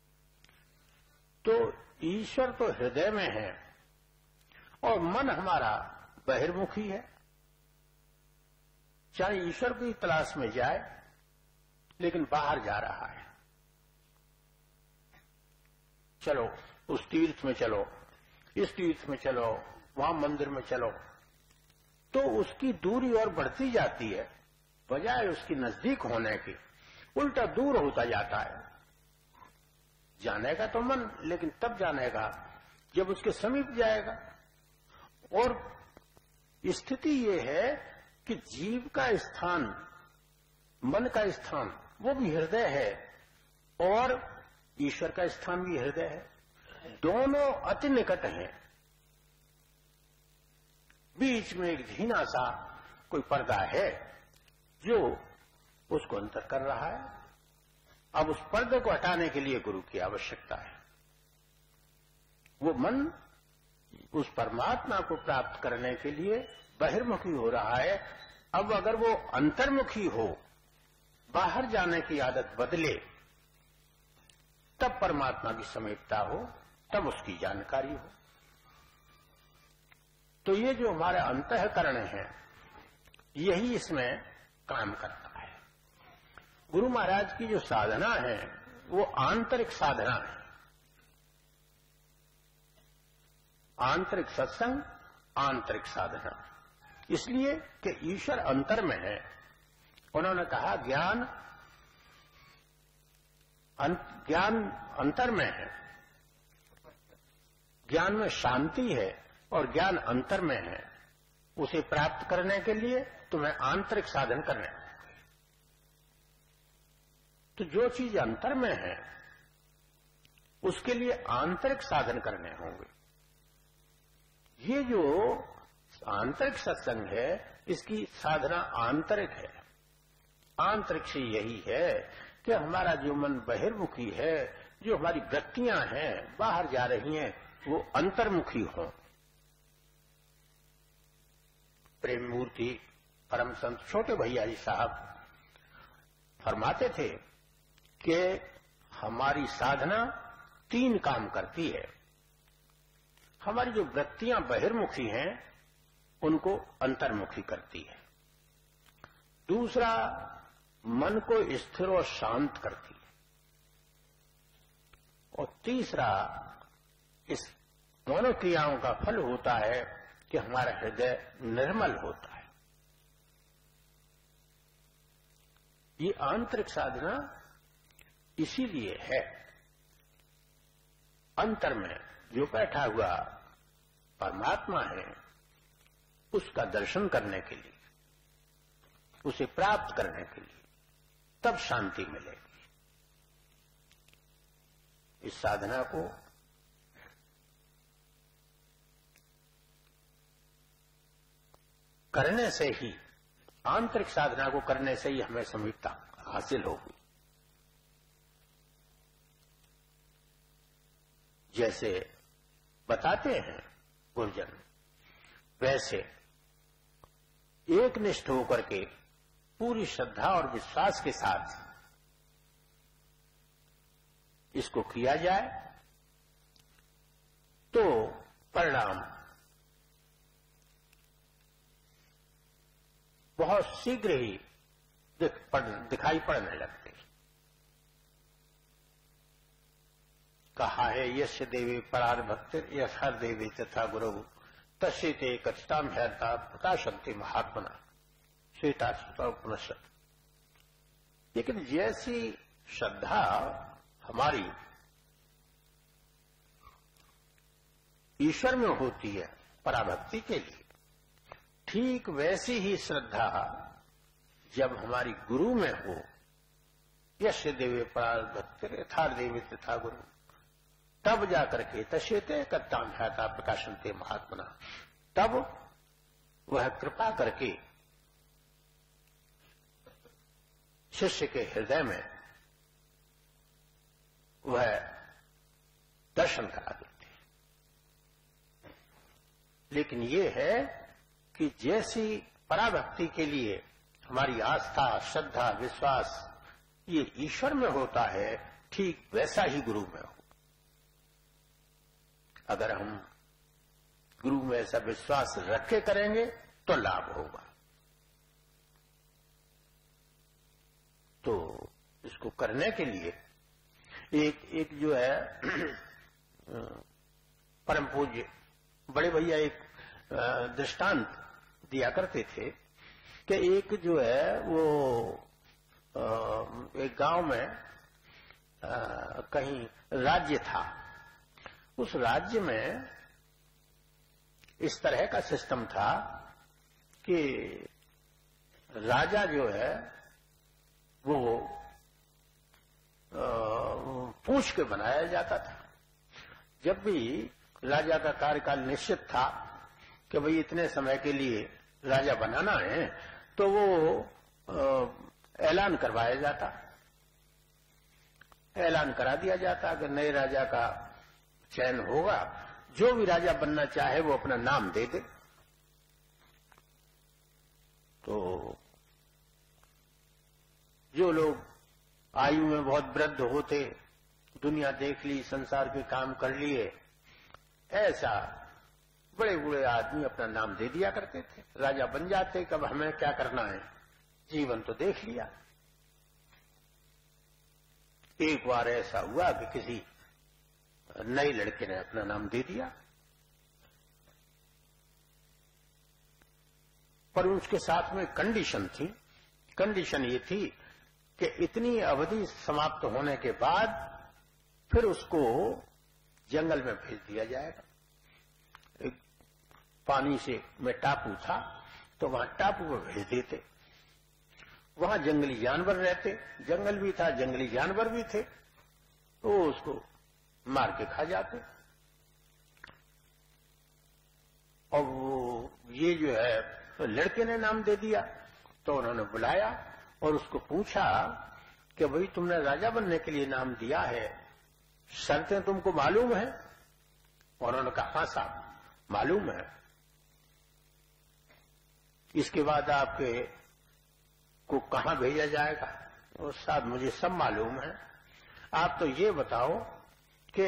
तो ईश्वर तो हृदय में है और मन हमारा बहिर्मुखी है। चाहे ईश्वर की तलाश में जाए लेकिन बाहर जा रहा है। चलो उस तीर्थ में चलो, इस तीर्थ में चलो, वहां मंदिर में चलो, तो उसकी दूरी और बढ़ती जाती है, बजाय उसकी नजदीक होने की उल्टा दूर होता जाता है। जाने का तो मन, लेकिन तब जाने का जब उसके समीप जाएगा। और स्थिति ये है कि जीव का स्थान, मन का स्थान वो भी हृदय है और ईश्वर का स्थान भी हृदय है। दोनों अति निकट हैं। बीच में एक धीना सा कोई पर्दा है जो उसको अंतर कर रहा है। अब उस पर्दे को हटाने के लिए गुरु की आवश्यकता है। वो मन उस परमात्मा को प्राप्त करने के लिए बहिर्मुखी हो रहा है। अब अगर वो अंतर्मुखी हो, बाहर जाने की आदत बदले, तब परमात्मा की समीपता हो, तब उसकी जानकारी हो। तो ये जो हमारे अंतःकरण है, यही इसमें काम करता है। गुरु महाराज की जो साधना है वो आंतरिक साधना है। आंतरिक सत्संग, आंतरिक साधना। इसलिए कि ईश्वर अंतर में है। उन्होंने कहा ज्ञान अंतर में है, ज्ञान में शांति है और ज्ञान अंतर में है। उसे प्राप्त करने के लिए तुम्हें आंतरिक साधन करने होंगे। तो जो चीज अंतर में है उसके लिए आंतरिक साधन करने होंगे। ये जो आंतरिक सत्संग है, इसकी साधना आंतरिक है। आंतरिक से यही है कि हमारा जो मन बहिर्मुखी है, जो हमारी वृत्तियां हैं बाहर जा रही हैं, वो अंतर्मुखी हों। प्रेम मूर्ति परम संत छोटे भैया जी साहब फरमाते थे कि हमारी साधना 3 काम करती है। हमारी जो वृत्तियां बहिर्मुखी हैं उनको अंतर्मुखी करती है। दूसरा, मन को स्थिर और शांत करती है। और तीसरा, इस दोनों क्रियाओं का फल होता है कि हमारा हृदय निर्मल होता है। ये आंतरिक साधना इसीलिए है। अंतर में जो बैठा हुआ परमात्मा है, उसका दर्शन करने के लिए, उसे प्राप्त करने के लिए, तब शांति मिलेगी। इस साधना को करने से ही, आंतरिक साधना को करने से ही हमें समीपता हासिल होगी। जैसे बताते हैं गुरुजन, वैसे एक निष्ठ होकर के पूरी श्रद्धा और विश्वास के साथ इसको किया जाए तो परिणाम बहुत शीघ्र ही दिखाई पड़ने लगते। कहा है यस्य देवी परार भक्तिर यथार देवी तथा गुरु तस्ते कथिताम ह्यता प्रकाशंति महात्मना श्वेता उपनिषद। लेकिन जैसी श्रद्धा हमारी ईश्वर में होती है पराभक्ति के लिए, ठीक वैसी ही श्रद्धा जब हमारी गुरु में हो, यश देवे परार भक्तिर यथार देवी तथा गुरु, तब जाकर के तस्ते कत्ताम ह्याता प्रकाशंते महात्मना, तब वह कृपा करके शिष्य के हृदय में वह दर्शन करा देते हैं। लेकिन ये है कि जैसी पराभक्ति के लिए हमारी आस्था, श्रद्धा, विश्वास ये ईश्वर में होता है, ठीक वैसा ही गुरु में हो। अगर हम गुरु में ऐसा विश्वास रख के करेंगे तो लाभ होगा। तो इसको करने के लिए एक जो है परम पूज्य बड़े भैया एक दृष्टांत दिया करते थे कि एक जो है वो एक गांव में कहीं राज्य था। उस राज्य में इस तरह का सिस्टम था कि राजा जो है वो पूछ के बनाया जाता था। जब भी राजा का कार्यकाल निश्चित था कि भाई इतने समय के लिए राजा बनाना है, तो वो ऐलान करवाया जाता, ऐलान करा दिया जाता कि नए राजा का चयन होगा, जो भी राजा बनना चाहे वो अपना नाम दे दे। तो जो लोग आयु में बहुत वृद्ध होते, दुनिया देख ली, संसार के काम कर लिए, ऐसा बड़े बूढ़े आदमी अपना नाम दे दिया करते थे, राजा बन जाते। कब हमें क्या करना है, जीवन तो देख लिया। एक बार ऐसा हुआ कि किसी नए लड़के ने अपना नाम दे दिया, पर उसके साथ में कंडीशन थी। कंडीशन ये थी कि इतनी अवधि समाप्त होने के बाद फिर उसको जंगल में भेज दिया जाएगा। एक पानी से में टापू था, तो वहां टापू में भेज देते। वहां जंगली जानवर रहते, जंगल भी था, जंगली जानवर भी थे, तो उसको मार के खा जाते। और वो ये जो है तो लड़के ने नाम दे दिया, तो उन्होंने बुलाया और उसको पूछा कि भाई तुमने राजा बनने के लिए नाम दिया है, शर्तें तुमको मालूम है? और उन्होंने कहा हाँ साहब मालूम है। इसके बाद आपके को कहां भेजा जाएगा? और साहब मुझे सब मालूम है, आप तो ये बताओ कि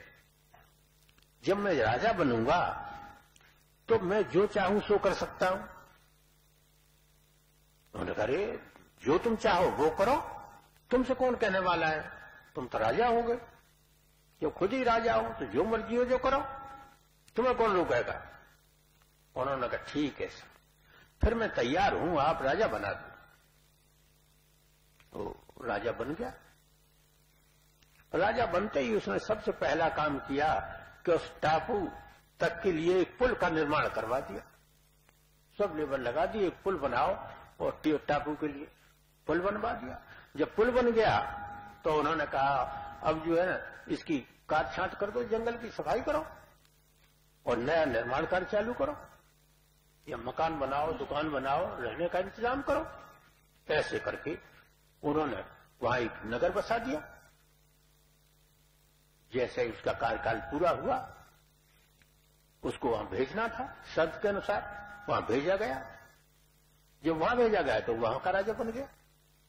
जब मैं राजा बनूंगा तो मैं जो चाहूं सो कर सकता हूं? उन्होंने कहा अरे जो तुम चाहो वो करो, तुमसे कौन कहने वाला है, तुम तो राजा हो गए, जब खुद ही राजा हो तो जो मर्जी हो जो करो, तुम्हें कौन रोकेगा? उन्होंने कहा ठीक है सर, फिर मैं तैयार हूं, आप राजा बना दो। तो राजा बन गया। राजा बनते ही उसने सबसे पहला काम किया कि उस टापू तक के लिए एक पुल का निर्माण करवा दिया। सब लेबर लगा दिए, एक पुल बनाओ, और टापू के लिए पुल बनवा दिया। जब पुल बन गया तो उन्होंने कहा अब जो है इसकी काट छांट कर दो, जंगल की सफाई करो और नया निर्माण कार्य चालू करो, या मकान बनाओ, दुकान बनाओ, रहने का इंतजाम करो। ऐसे करके उन्होंने वहां एक नगर बसा दिया। जैसे ही उसका कार्यकाल पूरा हुआ, उसको वहां भेजना था, शर्त के अनुसार वहां भेजा गया। जब वहां भेजा गया तो वहां का राजा बन गया।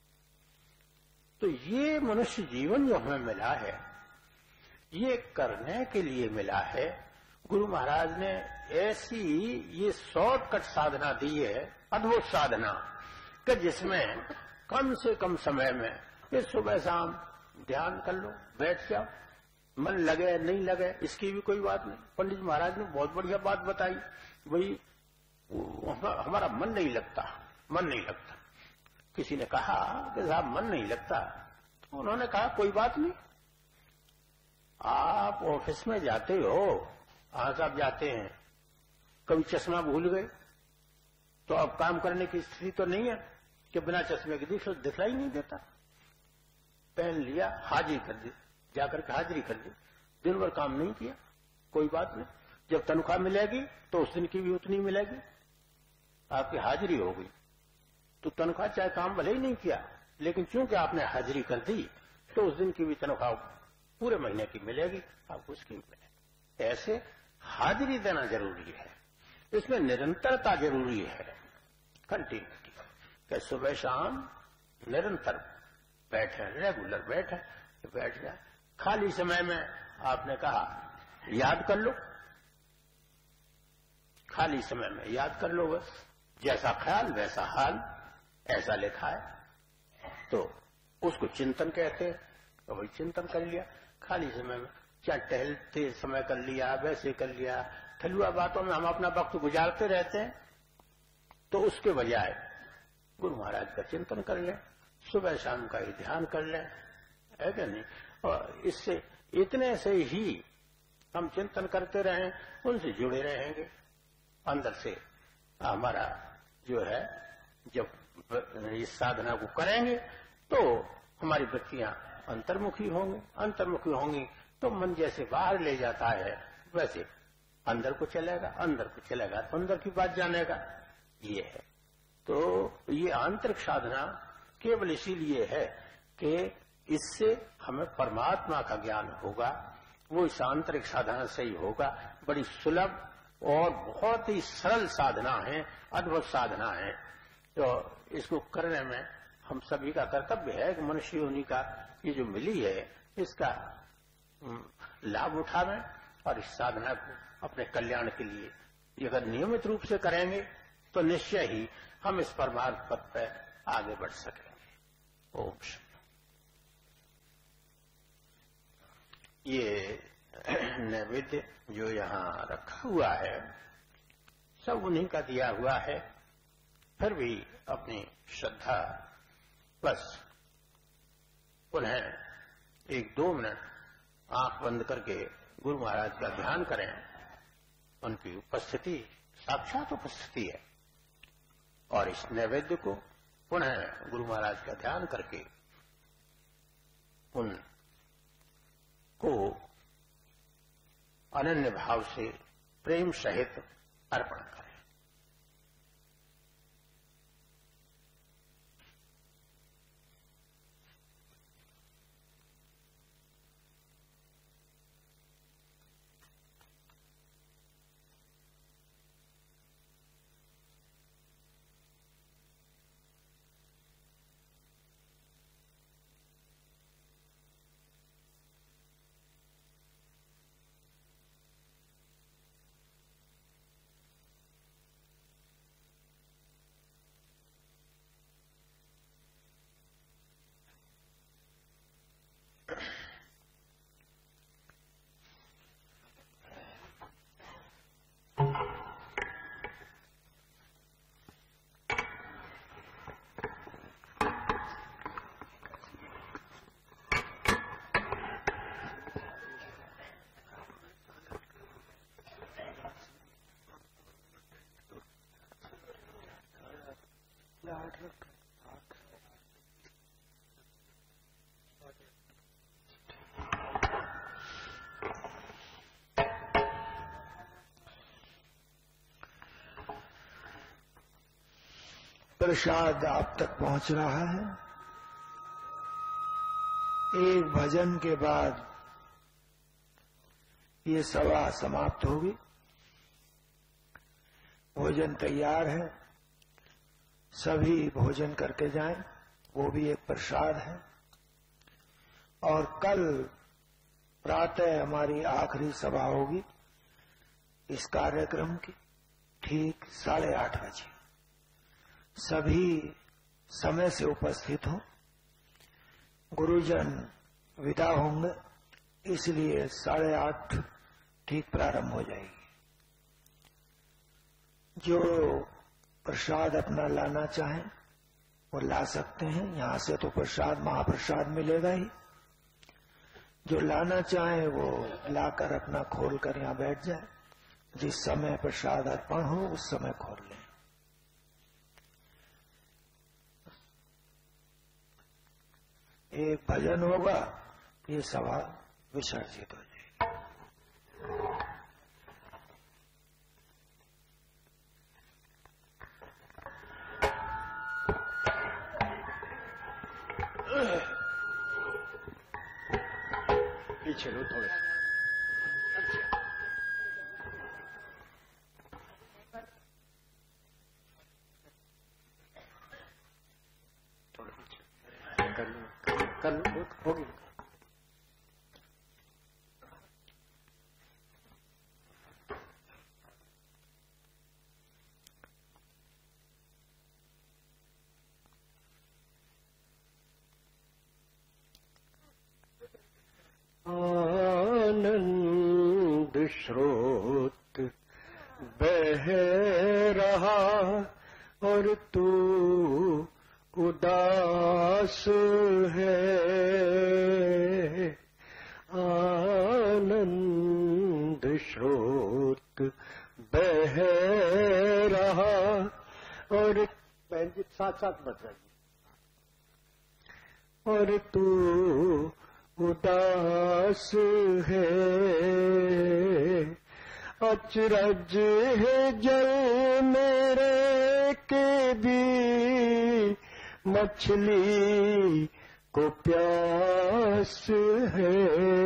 तो ये मनुष्य जीवन जो हमें मिला है, ये करने के लिए मिला है। गुरु महाराज ने ऐसी ये शॉर्टकट साधना दी है, अद्भुत साधना, कि जिसमें कम से कम समय में ये सुबह शाम ध्यान कर लो, बैठ जाओ, मन लगे नहीं लगे इसकी भी कोई बात नहीं। पंडित महाराज ने बहुत बढ़िया बात बताई, भाई हमारा मन नहीं लगता, मन नहीं लगता। किसी ने कहा कि साहब मन नहीं लगता, तो उन्होंने कहा कोई बात नहीं, आप ऑफिस में जाते हो, साहब जाते हैं, कभी चश्मा भूल गए तो अब काम करने की स्थिति तो नहीं है कि बिना चश्मे के दिखलाई नहीं देता। पहन लिया, हाजिरी कर दी, जाकर के हाजिरी कर दी, दिन भर काम नहीं किया, कोई बात नहीं। जब तनख्वाह मिलेगी तो उस दिन की भी उतनी मिलेगी, आपकी हाजिरी हो गई। तो तनख्वाह चाहे काम भले ही नहीं किया, लेकिन चूंकि आपने हाजिरी कर दी तो उस दिन की भी तनख्वाह पूरे महीने की मिलेगी, आपको उसकी मिलेगी। ऐसे हाजिरी देना जरूरी है। इसमें निरंतरता जरूरी है, कंटिन्यूटी, कि सुबह शाम निरंतर बैठे, रेगुलर बैठ जाए। खाली समय में आपने कहा याद कर लो, खाली समय में याद कर लो, बस जैसा ख्याल वैसा हाल, ऐसा लिखा है। तो उसको चिंतन कहते हैं। तो वही चिंतन कर लिया खाली समय में, चाहे टहलते समय कर लिया, वैसे कर लिया। फैलुआ बातों में हम अपना वक्त गुजारते रहते हैं, तो उसके बजाय गुरु महाराज का चिंतन कर लें, सुबह शाम का ही ध्यान कर लें, है क्या नहीं। और इससे इतने से ही हम चिंतन करते रहें, उनसे जुड़े रहेंगे। अंदर से हमारा जो है, जब इस साधना को करेंगे तो हमारी वृत्तियां अंतर्मुखी होंगी तो मन जैसे बाहर ले जाता है वैसे अंदर को चलेगा तो अंदर की बात जानेगा। ये है। तो ये आंतरिक साधना केवल इसीलिए है कि इससे हमें परमात्मा का ज्ञान होगा, वो इस आंतरिक साधना से ही होगा। बड़ी सुलभ और बहुत ही सरल साधना है, अद्भुत साधना है। तो इसको करने में हम सभी का कर्तव्य है कि मनुष्य योनि का ये जो मिली है इसका लाभ उठावें और इस साधना को अपने कल्याण के लिए अगर नियमित रूप से करेंगे तो निश्चय ही हम इस परमार्थ पथ पर आगे बढ़ सकेंगे। ओम शांति। ये नैवेद्य जो यहाँ रखा हुआ है सब उन्हीं का दिया हुआ है। फिर भी अपनी श्रद्धा बस उन्हें 1-2 मिनट आंख बंद करके गुरु महाराज का ध्यान करें। उनकी उपस्थिति साक्षात उपस्थिति है और इस नैवेद्य को पुनः गुरु महाराज का ध्यान करके उनको अनन्य भाव से प्रेम सहित अर्पण करें। प्रसाद आप तक पहुंच रहा है। एक भजन के बाद ये सभा समाप्त होगी। भोजन तैयार है, सभी भोजन करके जाएं, वो भी एक प्रसाद है। और कल प्रातः हमारी आखिरी सभा होगी इस कार्यक्रम की, ठीक 8:30 बजे। सभी समय से उपस्थित हो। गुरुजन विदा होंगे, इसलिए 8:30 ठीक प्रारंभ हो जाएगी। जो प्रसाद अपना लाना चाहें वो ला सकते हैं। यहां से तो प्रसाद महाप्रसाद मिलेगा ही। जो लाना चाहे वो लाकर अपना खोल कर यहां बैठ जाए। जिस समय प्रसाद अर्पण हो उस समय खोल लें। एक भजन होगा, ये सभा विसर्जित हो जाएगी। पीछे लो थोड़े। होगी। आनंद स्रोत बह रहा और तू उदास है। आनंद स्रोत बह रहा और बहन जी साथ साथ बच रही और तू उदास है। अचरज है जल मेरे के भी मछली को प्यास है।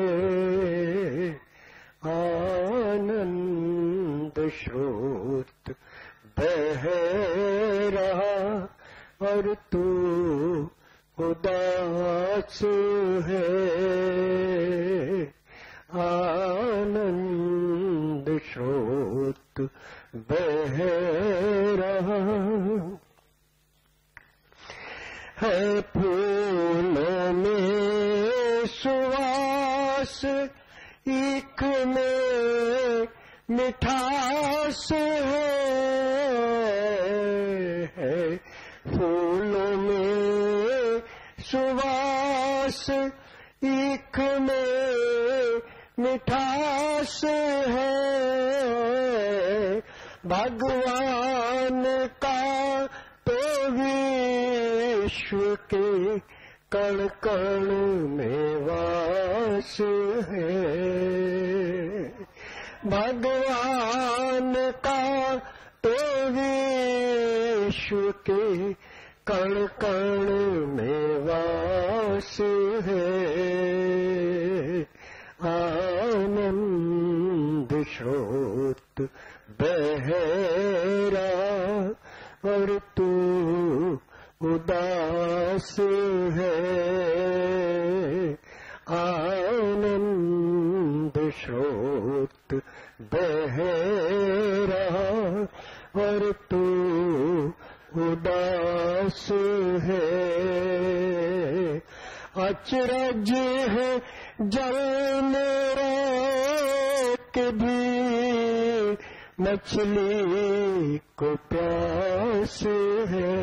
आनंद स्रोत बह रहा और तू उदास है। आनंद स्रोत बह रहा है। फूलों में सुवास ईख में मिठास है। फूलों में सुवास ईख में मिठास है। भगवान का तो विश्व के कण कण में वास है। भगवान का तो विश्व के कण कण में वास है। आनंद स्रोत बह रहा और तू उदास है। आनंद स्रोत बह रहा और तू उदास है। अचरज है जल मेरे के भी मछली को प्यास है।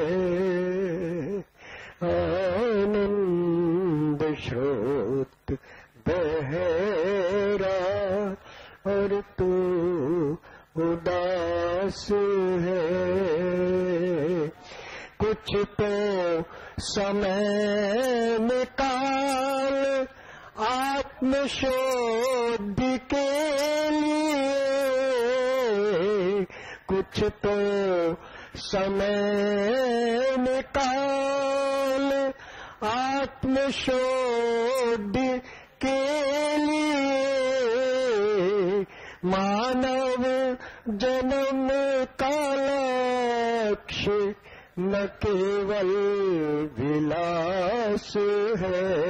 आनंद स्रोत बह रहा और तू उदास है। कुछ तो समय निकाल आत्मशोध के लिए। कुछ तो समय निकाल आत्मशोध के लिए। मानव जन्म का लक्ष्य न केवल विलास है।